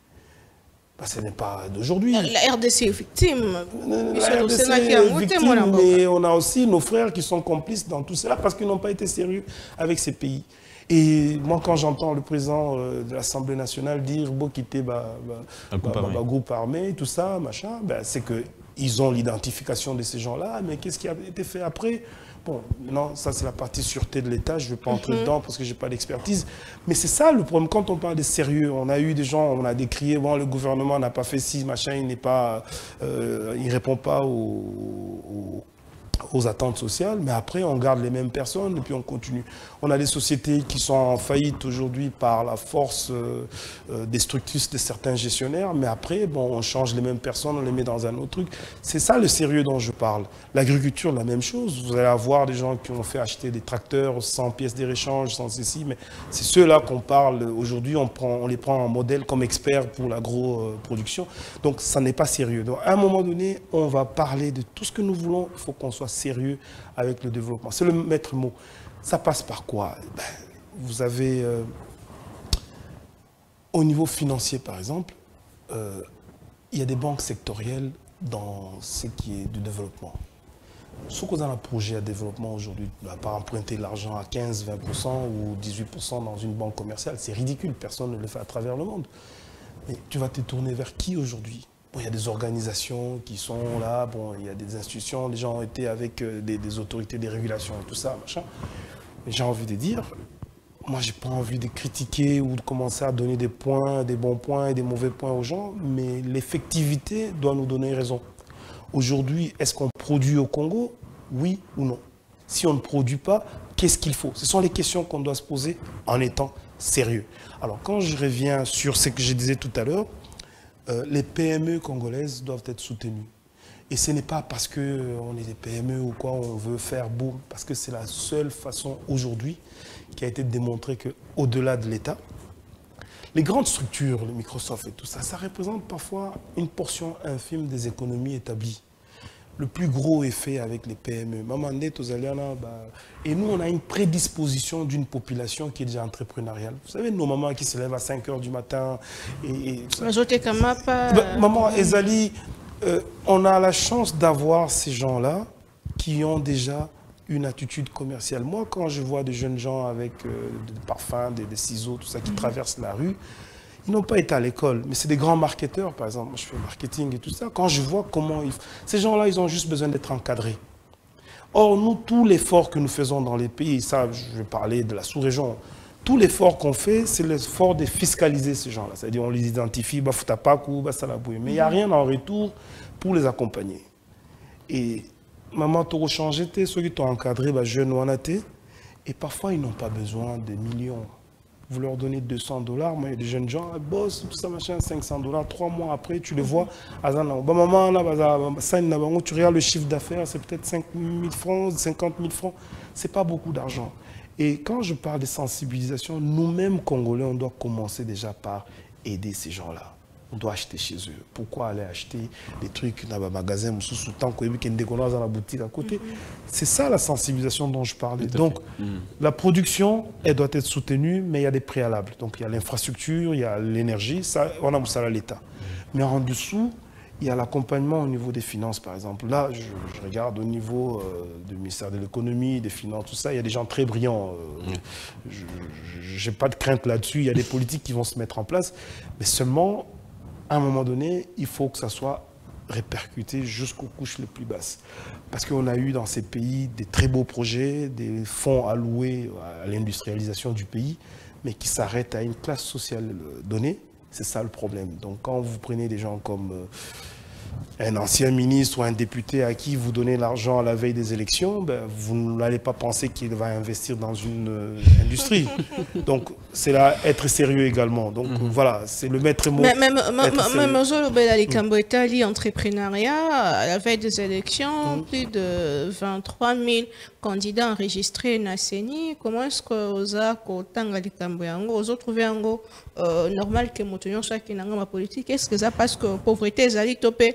Ce n'est pas d'aujourd'hui. La RDC est victime. La RDC est victime, mais on a aussi nos frères qui sont complices dans tout cela parce qu'ils n'ont pas été sérieux avec ces pays. Et moi, quand j'entends le président de l'Assemblée nationale dire « quitter groupe armé, tout ça, machin », c'est qu'ils ont l'identification de ces gens-là, mais qu'est-ce qui a été fait après? Bon, non, ça c'est la partie sûreté de l'État, je ne vais pas entrer dedans parce que je n'ai pas d'expertise. Mais c'est ça le problème, quand on parle de sérieux, on a eu des gens, on a décrié, bon, le gouvernement n'a pas fait ci, machin, il ne répond pas aux attentes sociales, mais après on garde les mêmes personnes et puis on continue. On a des sociétés qui sont en faillite aujourd'hui par la force destructrice de certains gestionnaires, mais après bon, on change les mêmes personnes, on les met dans un autre truc. C'est ça le sérieux dont je parle. L'agriculture, la même chose. Vous allez avoir des gens qui ont fait acheter des tracteurs sans pièces de réchange, sans ceci, mais c'est ceux-là qu'on parle aujourd'hui, on les prend en modèle comme experts pour l'agro-production. Donc ça n'est pas sérieux. Donc à un moment donné, on va parler de tout ce que nous voulons, il faut qu'on soit sérieux avec le développement. C'est le maître mot. Ça passe par quoi? Vous avez, au niveau financier par exemple, il y a des banques sectorielles dans ce qui est du développement. ce qu'on a un projet à développement aujourd'hui, pas emprunter l'argent à 15, 20% ou 18% dans une banque commerciale, c'est ridicule, personne ne le fait à travers le monde. Mais tu vas te tourner vers qui aujourd'hui? Bon, il y a des organisations qui sont là, bon, il y a des institutions, les gens ont été avec des autorités, des régulations et tout ça, machin. Mais j'ai envie de dire, moi, j'ai pas envie de critiquer ou de commencer à donner des points, des bons points et des mauvais points aux gens, mais l'effectivité doit nous donner raison. Aujourd'hui, est-ce qu'on produit au Congo? Oui ou non? Si on ne produit pas, qu'est-ce qu'il faut? Ce sont les questions qu'on doit se poser en étant sérieux. Alors, quand je reviens sur ce que je disais tout à l'heure, les PME congolaises doivent être soutenues. Et ce n'est pas parce qu'on est des PME ou quoi, on veut faire boum, parce que c'est la seule façon aujourd'hui qui a été démontré qu'au-delà de l'État, les grandes structures, le Microsoft et tout ça, ça représente parfois une portion infime des économies établies. Le plus gros est fait avec les PME. Et nous, on a une prédisposition d'une population qui est déjà entrepreneuriale. Vous savez, nos mamans qui se lèvent à 5 h du matin. Maman Ezali, on a la chance d'avoir ces gens-là qui ont déjà une attitude commerciale. Moi, quand je vois des jeunes gens avec des parfums, des ciseaux, tout ça, qui traversent la rue, ils n'ont pas été à l'école, mais c'est des grands marketeurs, par exemple. Moi, je fais marketing et tout ça. Quand je vois comment ces gens-là, ils ont juste besoin d'être encadrés. Or, nous, tout l'effort que nous faisons dans les pays, ça, je vais parler de la sous-région, tout l'effort qu'on fait, c'est l'effort de fiscaliser ces gens-là. C'est-à-dire, on les identifie, Foutapakou, Salaboué. Mais il n'y a rien en retour pour les accompagner. Et maman, tu as changé, ceux qui t'ont encadré, jeunes ou anaté, et parfois, ils n'ont pas besoin de millions. Vous leur donnez 200 $, moi, il y a des jeunes gens, boss, tout ça, machin, 500 $, 3 mois après, tu les vois, maman, tu regardes le chiffre d'affaires, c'est peut-être 5 000 francs, 50 000 francs, c'est pas beaucoup d'argent. Et quand je parle de sensibilisation, nous-mêmes, Congolais, on doit commencer déjà par aider ces gens-là. On doit acheter chez eux. Pourquoi aller acheter des trucs dans un magasin sous temps qu'il y a des dans la boutique à côté? C'est ça la sensibilisation dont je parlais. Donc, la production, elle doit être soutenue, mais il y a des préalables. Donc, il y a l'infrastructure, il y a l'énergie, ça, on a ça à l'État. Mais en dessous, il y a l'accompagnement au niveau des finances, par exemple. Là, je regarde au niveau du ministère de l'économie, des finances, tout ça, il y a des gens très brillants. Je n'ai pas de crainte là-dessus. Il y a des politiques qui vont se mettre en place, mais seulement, à un moment donné, il faut que ça soit répercuté jusqu'aux couches les plus basses. Parce qu'on a eu dans ces pays des très beaux projets, des fonds alloués à l'industrialisation du pays, mais qui s'arrêtent à une classe sociale donnée. C'est ça le problème. Donc quand vous prenez des gens comme un ancien ministre ou un député à qui vous donnez l'argent à la veille des élections, vous n'allez pas penser qu'il va investir dans une industrie. Donc c'est là être sérieux également. Donc voilà, c'est le maître mot. Même aujourd'hui, entrepreneuriat, à la veille des élections, plus de 23 000 candidats enregistrés na CENI. Comment est-ce que vous avez trouvé normal que nous soit qui n'a pas politique? Est-ce que ça parce que pauvreté est topé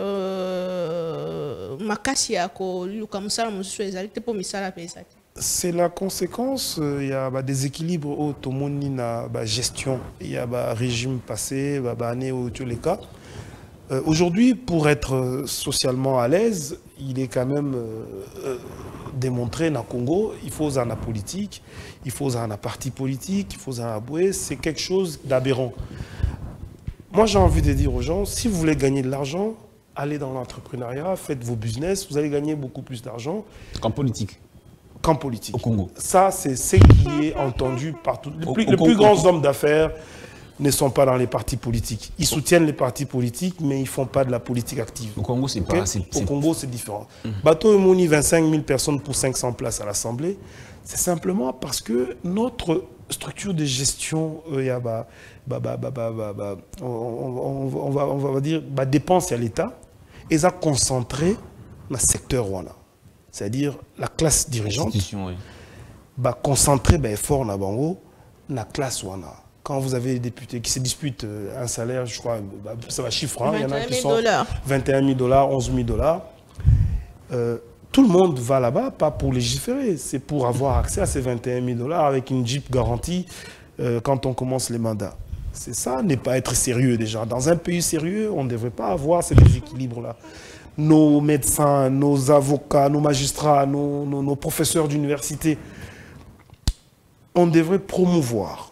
c'est la conséquence. Il y a des équilibres au tomoni na gestion. Il y a régime passé, année ou tous les cas. Aujourd'hui, pour être socialement à l'aise, il est quand même démontré dans le Congo, il faut un politique, il faut un parti politique, il faut un boué, c'est quelque chose d'aberrant. Moi, j'ai envie de dire aux gens, si vous voulez gagner de l'argent, allez dans l'entrepreneuriat, faites vos business, vous allez gagner beaucoup plus d'argent. Qu'en politique. Qu'en politique. Au Congo. Ça, c'est ce qui est entendu partout. Les plus grands hommes d'affaires ne sont pas dans les partis politiques. Ils soutiennent les partis politiques, mais ils ne font pas de la politique active. Au Congo, c'est pas... Au Congo, c'est différent. Bateau et Mouni, 25 000 personnes pour 500 places à l'Assemblée. C'est simplement parce que notre structure de gestion, on va dire, dépense à l'État, et ça concentré dans le secteur Wana. C'est-à-dire la classe dirigeante, concentrer fort dans la classe Wana. Quand vous avez des députés qui se disputent un salaire, je crois, ça va chiffrer, il y en a qui sont 21 000 $, 11 000 $. Tout le monde va là-bas, pas pour légiférer, c'est pour avoir accès à ces 21 000 $ avec une Jeep garantie quand on commence les mandats. C'est ça, ne pas être sérieux déjà. Dans un pays sérieux, on ne devrait pas avoir ces déséquilibres-là. nos médecins, nos avocats, nos magistrats, nos professeurs d'université. On devrait promouvoir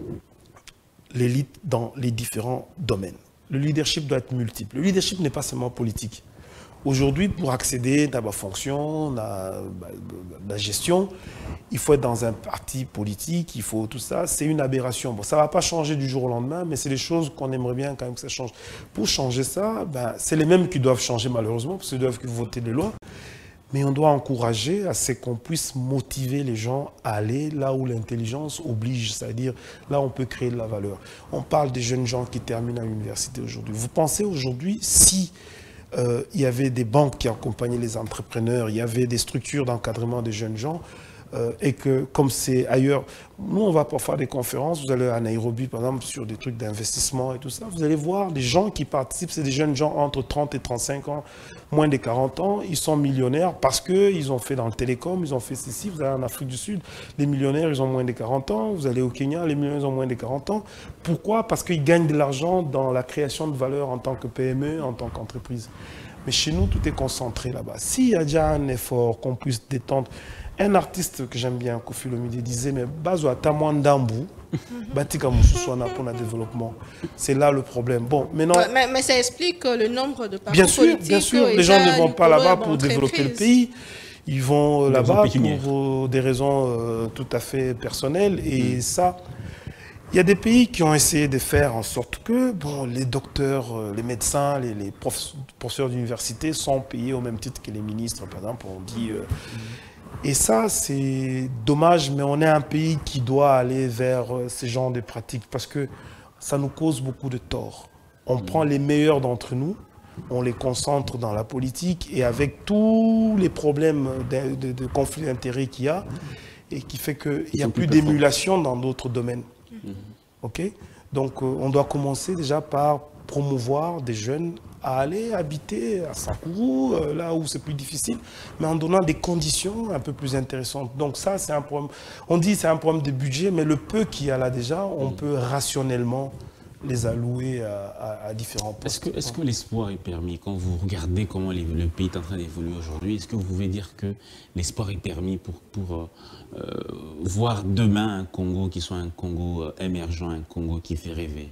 l'élite dans les différents domaines. Le leadership doit être multiple. Le leadership n'est pas seulement politique. Aujourd'hui, pour accéder à ma fonction, à la gestion, il faut être dans un parti politique, il faut tout ça. C'est une aberration. Bon, ça ne va pas changer du jour au lendemain, mais c'est des choses qu'on aimerait bien quand même que ça change. Pour changer ça, c'est les mêmes qui doivent changer malheureusement, parce qu'ils doivent voter des lois. Mais on doit encourager à ce qu'on puisse motiver les gens à aller là où l'intelligence oblige, c'est-à-dire là où on peut créer de la valeur. On parle des jeunes gens qui terminent à l'université aujourd'hui. Vous pensez aujourd'hui, si il y avait des banques qui accompagnaient les entrepreneurs, il y avait des structures d'encadrement des jeunes gens, et que comme c'est ailleurs, nous on va pour faire des conférences, vous allez à Nairobi par exemple sur des trucs d'investissement et tout ça, vous allez voir des gens qui participent, c'est des jeunes gens entre 30 et 35 ans, moins de 40 ans, ils sont millionnaires parce qu'ils ont fait dans le télécom, ils ont fait ceci, vous allez en Afrique du Sud, les millionnaires ils ont moins de 40 ans, vous allez au Kenya, les millionnaires ils ont moins de 40 ans. Pourquoi? Parce qu'ils gagnent de l'argent dans la création de valeur en tant que PME, en tant qu'entreprise. Mais chez nous, tout est concentré là-bas. S'il y a déjà un effort qu'on puisse détendre, un artiste que j'aime bien, Kofi Olomide, disait, mais Bazwa Tamwandambu, Batika Moussouswana pour le développement. C'est là le problème. Bon, maintenant. Mais ça explique le nombre de partis politiques. Bien sûr, les gens ne vont pas là-bas pour développer le pays. Ils vont là-bas pour des raisons tout à fait personnelles. Et ça, il y a des pays qui ont essayé de faire en sorte que bon, les docteurs, les médecins, les professeurs d'université sont payés au même titre que les ministres, par exemple. On dit. Et ça, c'est dommage, mais on est un pays qui doit aller vers ce genre de pratiques parce que ça nous cause beaucoup de tort. On prend les meilleurs d'entre nous, on les concentre dans la politique et avec tous les problèmes de conflits d'intérêts qu'il y a, et qui fait qu'il n'y a plus d'émulation dans d'autres domaines. Okay? Donc, on doit commencer déjà par promouvoir des jeunes à aller habiter à Sakourou, là où c'est plus difficile, mais en donnant des conditions un peu plus intéressantes. Donc ça, c'est un problème. On dit que c'est un problème de budget, mais le peu qu'il y a là déjà, on peut rationnellement les allouer à différents postes. Est-ce que l'espoir est permis? Quand vous regardez comment le pays est en train d'évoluer aujourd'hui, est-ce que vous pouvez dire que l'espoir est permis pour voir demain un Congo qui soit un Congo émergent, un Congo qui fait rêver?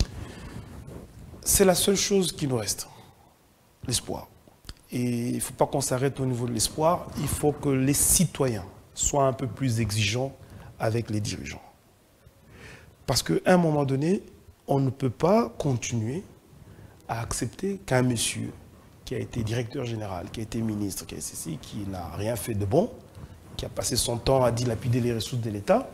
C'est la seule chose qui nous reste, l'espoir. Et il ne faut pas qu'on s'arrête au niveau de l'espoir, il faut que les citoyens soient un peu plus exigeants avec les dirigeants. Parce qu'à un moment donné, on ne peut pas continuer à accepter qu'un monsieur qui a été directeur général, qui a été ministre, qui n'a rien fait de bon, qui a passé son temps à dilapider les ressources de l'État,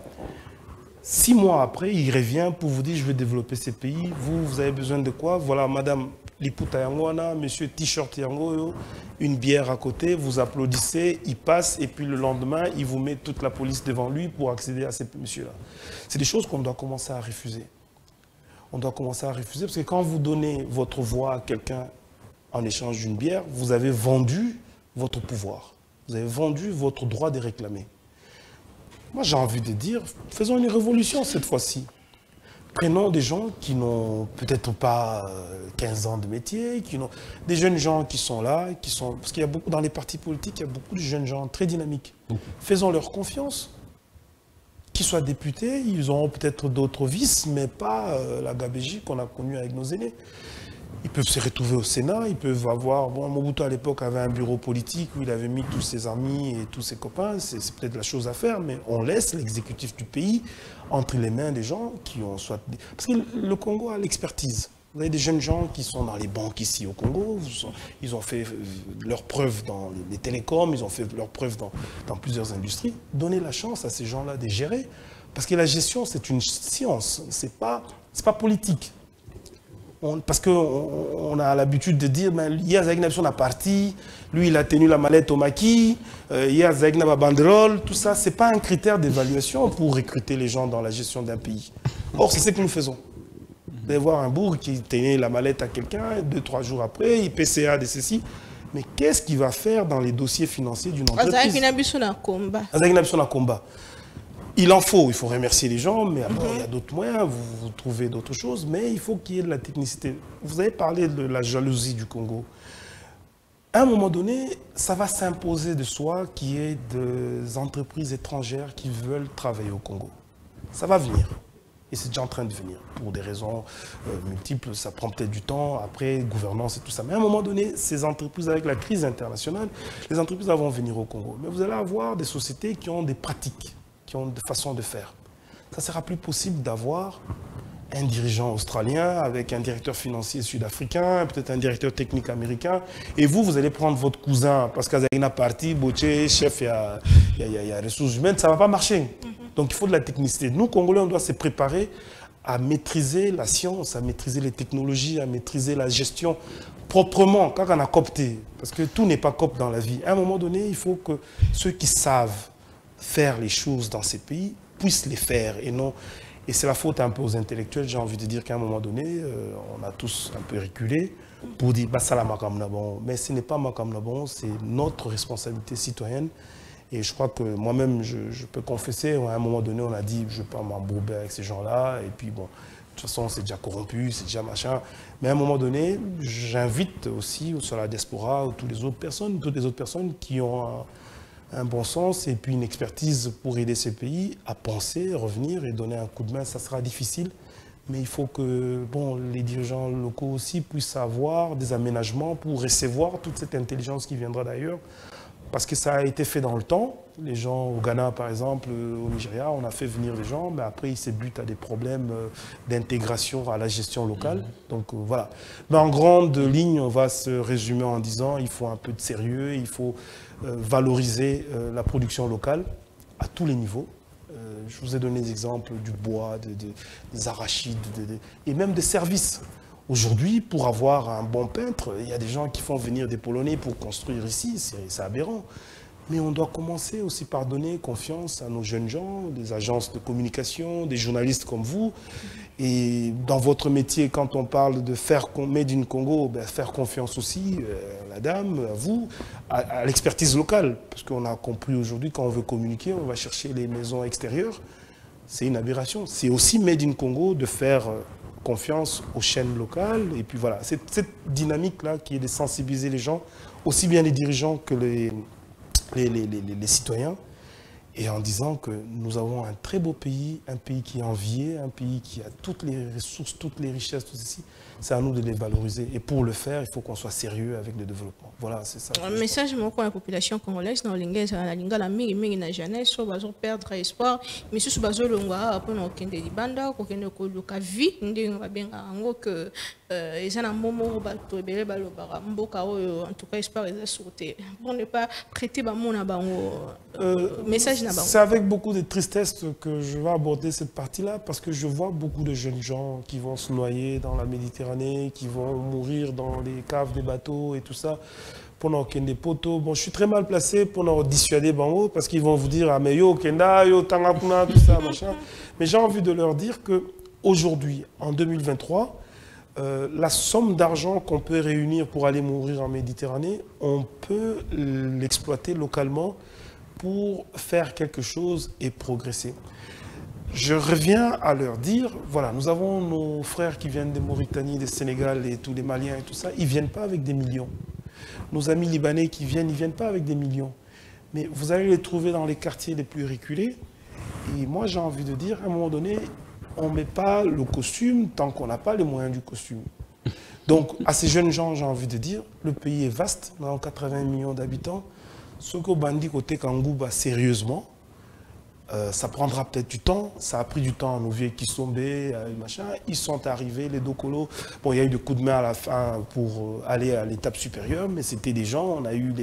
6 mois après, il revient pour vous dire « je vais développer ces pays, vous avez besoin de quoi? Voilà, madame Liputa Yangoana, monsieur T-shirt Yango, une bière à côté, vous applaudissez, il passe et puis le lendemain, il vous met toute la police devant lui pour accéder à ces messieurs-là. » C'est des choses qu'on doit commencer à refuser. On doit commencer à refuser parce que quand vous donnez votre voix à quelqu'un en échange d'une bière, vous avez vendu votre pouvoir. Vous avez vendu votre droit de réclamer. Moi, j'ai envie de dire, faisons une révolution cette fois-ci. Prenons des gens qui n'ont peut-être pas 15 ans de métier, des jeunes gens qui sont là, parce qu'il y a beaucoup dans les partis politiques, il y a beaucoup de jeunes gens très dynamiques. Faisons-leur confiance. Qu'ils soient députés, ils auront peut-être d'autres vices, mais pas la gabégie qu'on a connue avec nos aînés. Ils peuvent se retrouver au Sénat, ils peuvent avoir... Bon, Mobutu à l'époque avait un bureau politique où il avait mis tous ses amis et tous ses copains. C'est peut-être la chose à faire, mais on laisse l'exécutif du pays entre les mains des gens qui ont soit... Parce que le Congo a l'expertise. Vous avez des jeunes gens qui sont dans les banques ici au Congo, ils ont fait leurs preuves dans les télécoms, ils ont fait leurs preuves dans plusieurs industries. Donnez la chance à ces gens-là de gérer. Parce que la gestion, c'est une science, c'est pas politique. Parce qu'on a l'habitude de dire, il y a Zaïgna sur la partie, lui il a tenu la mallette au maquis, il y a Zaïgna banderole, tout ça, ce n'est pas un critère d'évaluation pour recruter les gens dans la gestion d'un pays. Or, c'est ce que nous faisons. Vous allez voir un bourg qui tenait la mallette à quelqu'un, 2-3 jours après, il PCA de ceci. Mais qu'est-ce qu'il va faire dans les dossiers financiers d'une entreprise? Il en faut, il faut remercier les gens, mais après, il y a d'autres moyens, vous trouvez d'autres choses, mais il faut qu'il y ait de la technicité. Vous avez parlé de la jalousie du Congo. à un moment donné, ça va s'imposer de soi qu'il y ait des entreprises étrangères qui veulent travailler au Congo. Ça va venir. Et c'est déjà en train de venir. Pour des raisons multiples, ça prend peut-être du temps, après, gouvernance et tout ça. Mais à un moment donné, ces entreprises, avec la crise internationale, les entreprises vont venir au Congo. Mais vous allez avoir des sociétés qui ont des pratiques, qui ont des façons de faire. Ça ne sera plus possible d'avoir un dirigeant australien avec un directeur financier sud-africain, peut-être un directeur technique américain, et vous allez prendre votre cousin, parce qu'il y a une partie, Boché, chef, il y a ressources humaines, ça ne va pas marcher. Donc il faut de la technicité. Nous, Congolais, on doit se préparer à maîtriser la science, à maîtriser les technologies, à maîtriser la gestion proprement, quand on a coopté, parce que tout n'est pas coop dans la vie. À un moment donné, il faut que ceux qui savent faire les choses dans ces pays puissent les faire, et non... Et c'est la faute un peu aux intellectuels, j'ai envie de dire qu'à un moment donné, on a tous un peu reculé pour dire bah, ça la bon. Mais ce n'est pas bon, c'est notre responsabilité citoyenne. Et je crois que moi-même, je peux confesser, à un moment donné, on a dit je ne vais pas m'embourber avec ces gens-là. Et puis bon, de toute façon, c'est déjà corrompu, c'est déjà machin. Mais à un moment donné, j'invite aussi sur la diaspora, toutes les autres personnes qui ont un bon sens et puis une expertise pour aider ces pays à penser, revenir et donner un coup de main. Ça sera difficile, mais il faut que les dirigeants locaux aussi puissent avoir des aménagements pour recevoir toute cette intelligence qui viendra d'ailleurs. Parce que ça a été fait dans le temps. Les gens au Ghana, par exemple, au Nigeria, on a fait venir des gens, mais après, ils se butent à des problèmes d'intégration à la gestion locale. Donc voilà. Mais en grande ligne, on va se résumer en disant il faut un peu de sérieux, il faut valoriser la production locale à tous les niveaux. Je vous ai donné des exemples du bois, des arachides, et même des services. Aujourd'hui, pour avoir un bon peintre, il y a des gens qui font venir des Polonais pour construire ici, c'est aberrant. Mais on doit commencer aussi par donner confiance à nos jeunes gens, des agences de communication, des journalistes comme vous. Et dans votre métier, quand on parle de faire Made in Congo, faire confiance aussi à la dame, à vous, à l'expertise locale. Parce qu'on a compris aujourd'hui, quand on veut communiquer, on va chercher les maisons extérieures. C'est une aberration. C'est aussi Made in Congo de faire confiance aux chaînes locales. Et puis voilà, c'est cette dynamique-là qui est de sensibiliser les gens, aussi bien les dirigeants que les citoyens, et en disant que nous avons un très beau pays, un pays qui est envié, un pays qui a toutes les ressources, toutes les richesses, tout ceci. C'est à nous de les valoriser. Et pour le faire, il faut qu'on soit sérieux avec le développement. Voilà, c'est ça. Un message pour la population congolaise, dans la jeunesse, soit perdre espoir, mais si vous avez pour nous qui est banda, qui est le vie, nous va bien que ils ont un moment où en tout cas espoir est sauté. Pour ne pas prêter mon message. C'est avec beaucoup de tristesse que je vais aborder cette partie-là, parce que je vois beaucoup de jeunes gens qui vont se noyer dans la Méditerranée, qui vont mourir dans les caves des bateaux et tout ça, pendant qu'il y a des poteaux. Bon, je suis très mal placé pour leur dissuader Bango, parce qu'ils vont vous dire ah mais yo Kenda, yo Tangapuna, tout ça, machin. Mais j'ai envie de leur dire que aujourd'hui, en 2023, la somme d'argent qu'on peut réunir pour aller mourir en Méditerranée, on peut l'exploiter localement pour faire quelque chose et progresser. Je reviens à leur dire, voilà, nous avons nos frères qui viennent de Mauritanie, du Sénégal et tous les Maliens et tout ça, ils ne viennent pas avec des millions. Nos amis libanais qui viennent, ils ne viennent pas avec des millions. Mais vous allez les trouver dans les quartiers les plus reculés. Et moi, j'ai envie de dire, à un moment donné, on ne met pas le costume tant qu'on n'a pas les moyens du costume. Donc, à ces jeunes gens, j'ai envie de dire, le pays est vaste, nous avons 80 millions d'habitants. Ce que Bandi côté Kangouba, sérieusement, ça prendra peut-être du temps. Ça a pris du temps à nos vieux Kisombe, machin. Ils sont arrivés, les Dokolo. Bon, il y a eu des coups de main à la fin pour aller à l'étape supérieure, mais c'était des gens. On a eu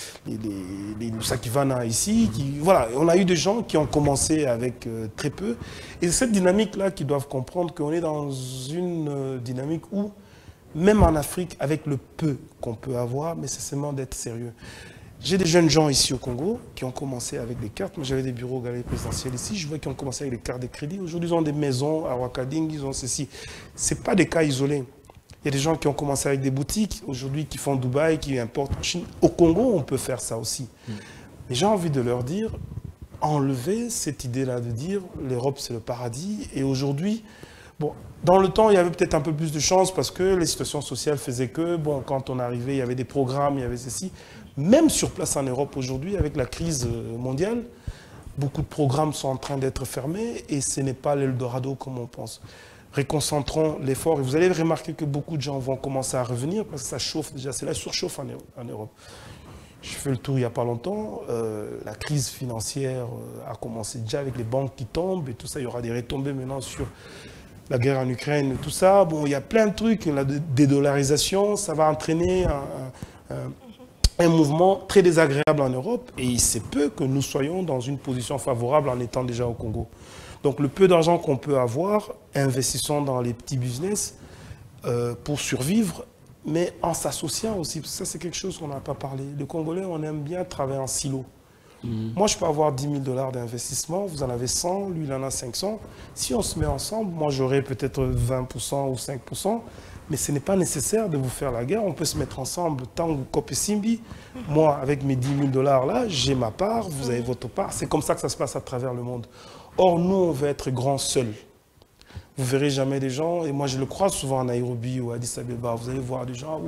les Sakivana ici. Voilà, on a eu des gens qui ont commencé avec très peu. Et c'est cette dynamique-là qu'ils doivent comprendre qu'on est dans une dynamique où, même en Afrique, avec le peu qu'on peut avoir, mais c'est seulement d'être sérieux. J'ai des jeunes gens ici au Congo qui ont commencé avec des cartes. Moi, j'avais des bureaux au galerie présidentielle ici. Je vois qu'ils ont commencé avec des cartes de crédit. Aujourd'hui, ils ont des maisons à Wakading, ils ont ceci. Ce n'est pas des cas isolés. Il y a des gens qui ont commencé avec des boutiques, aujourd'hui, qui font Dubaï, qui importent en Chine. Au Congo, on peut faire ça aussi. Mais j'ai envie de leur dire, enlever cette idée-là de dire l'Europe, c'est le paradis. Et aujourd'hui, bon, Dans le temps, il y avait peut-être un peu plus de chance parce que les situations sociales faisaient que, bon, quand on arrivait, il y avait des programmes, il y avait ceci. Même sur place en Europe aujourd'hui, avec la crise mondiale, beaucoup de programmes sont en train d'être fermés et ce n'est pas l'Eldorado comme on pense. Réconcentrons l'effort et vous allez remarquer que beaucoup de gens vont commencer à revenir parce que ça chauffe déjà, c'est la surchauffe en Europe. Je fais le tour il n'y a pas longtemps, la crise financière a commencé déjà avec les banques qui tombent et tout ça, il y aura des retombées maintenant sur la guerre en Ukraine, tout ça. Bon, il y a plein de trucs, la dédollarisation, ça va entraîner un mouvement très désagréable en Europe et il se peut que nous soyons dans une position favorable en étant déjà au Congo. Donc le peu d'argent qu'on peut avoir, investissons dans les petits business pour survivre, mais en s'associant aussi, parce que ça c'est quelque chose qu'on n'a pas parlé. Les Congolais, on aime bien travailler en silo. Moi, je peux avoir 10 000 $ d'investissement, vous en avez 100, lui, il en a 500. Si on se met ensemble, moi, j'aurai peut-être 20% ou 5%, mais ce n'est pas nécessaire de vous faire la guerre. On peut se mettre ensemble, Tango, Kope, Simbi. Moi, avec mes 10 000 $ là, j'ai ma part, vous avez votre part. C'est comme ça que ça se passe à travers le monde. Or, nous, on veut être grands seuls. Vous ne verrez jamais des gens, et moi je le crois souvent en Nairobi ou à Addis Abeba, vous allez voir des gens,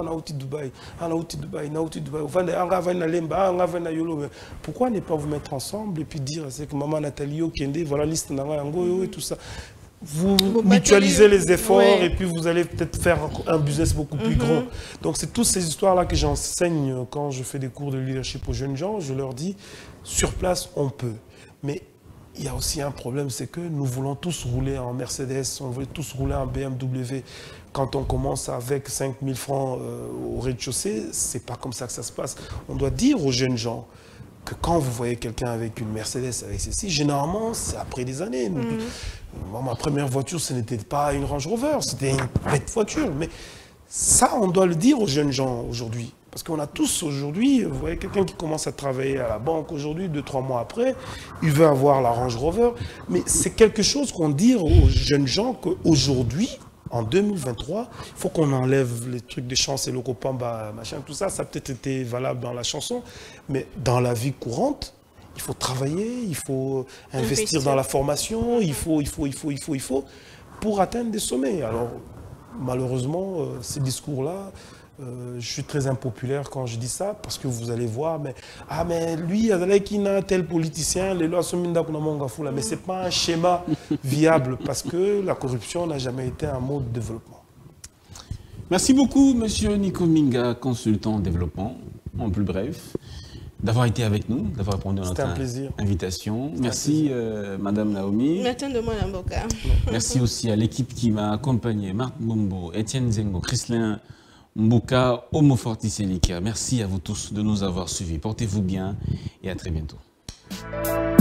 pourquoi ne pas vous mettre ensemble et puis dire, c'est que maman Nathalie Okende, voilà liste Nango et tout ça. Vous mutualisez les efforts et puis vous allez peut-être faire un business beaucoup plus grand. Donc c'est toutes ces histoires-là que j'enseigne quand je fais des cours de leadership aux jeunes gens, je leur dis, sur place on peut. Mais il y a aussi un problème, c'est que nous voulons tous rouler en Mercedes, on veut tous rouler en BMW. Quand on commence avec 5 000 francs au rez-de-chaussée, c'est pas comme ça que ça se passe. On doit dire aux jeunes gens que quand vous voyez quelqu'un avec une Mercedes, avec ceci, généralement, c'est après des années. Moi, ma première voiture, ce n'était pas une Range Rover, c'était une bête voiture. Mais ça, on doit le dire aux jeunes gens aujourd'hui. Parce qu'on a tous aujourd'hui, vous voyez, quelqu'un qui commence à travailler à la banque aujourd'hui, 2-3 mois après, il veut avoir la Range Rover. Mais c'est quelque chose qu'on dit aux jeunes gens qu'aujourd'hui, en 2023, il faut qu'on enlève les trucs des chants et le copamba, machin, tout ça. Ça a peut-être été valable dans la chanson, mais dans la vie courante, il faut travailler, il faut investir dans la formation, il faut, pour atteindre des sommets. Alors, malheureusement, ces discours-là, je suis très impopulaire quand je dis ça, parce que vous allez voir, mais lui, il a tel politicien, les lois sont mais ce n'est pas un schéma viable, parce que la corruption n'a jamais été un mode de développement. Merci beaucoup, monsieur Nico Minga, consultant en développement, en plus bref, d'avoir été avec nous, d'avoir répondu à notre invitation. Merci, madame Naomi. Merci aussi à l'équipe qui m'a accompagné, Marc Bombo, Étienne Zengo, Chrislin Mbouka, Homo Forticellica. Merci à vous tous de nous avoir suivis. Portez-vous bien et à très bientôt.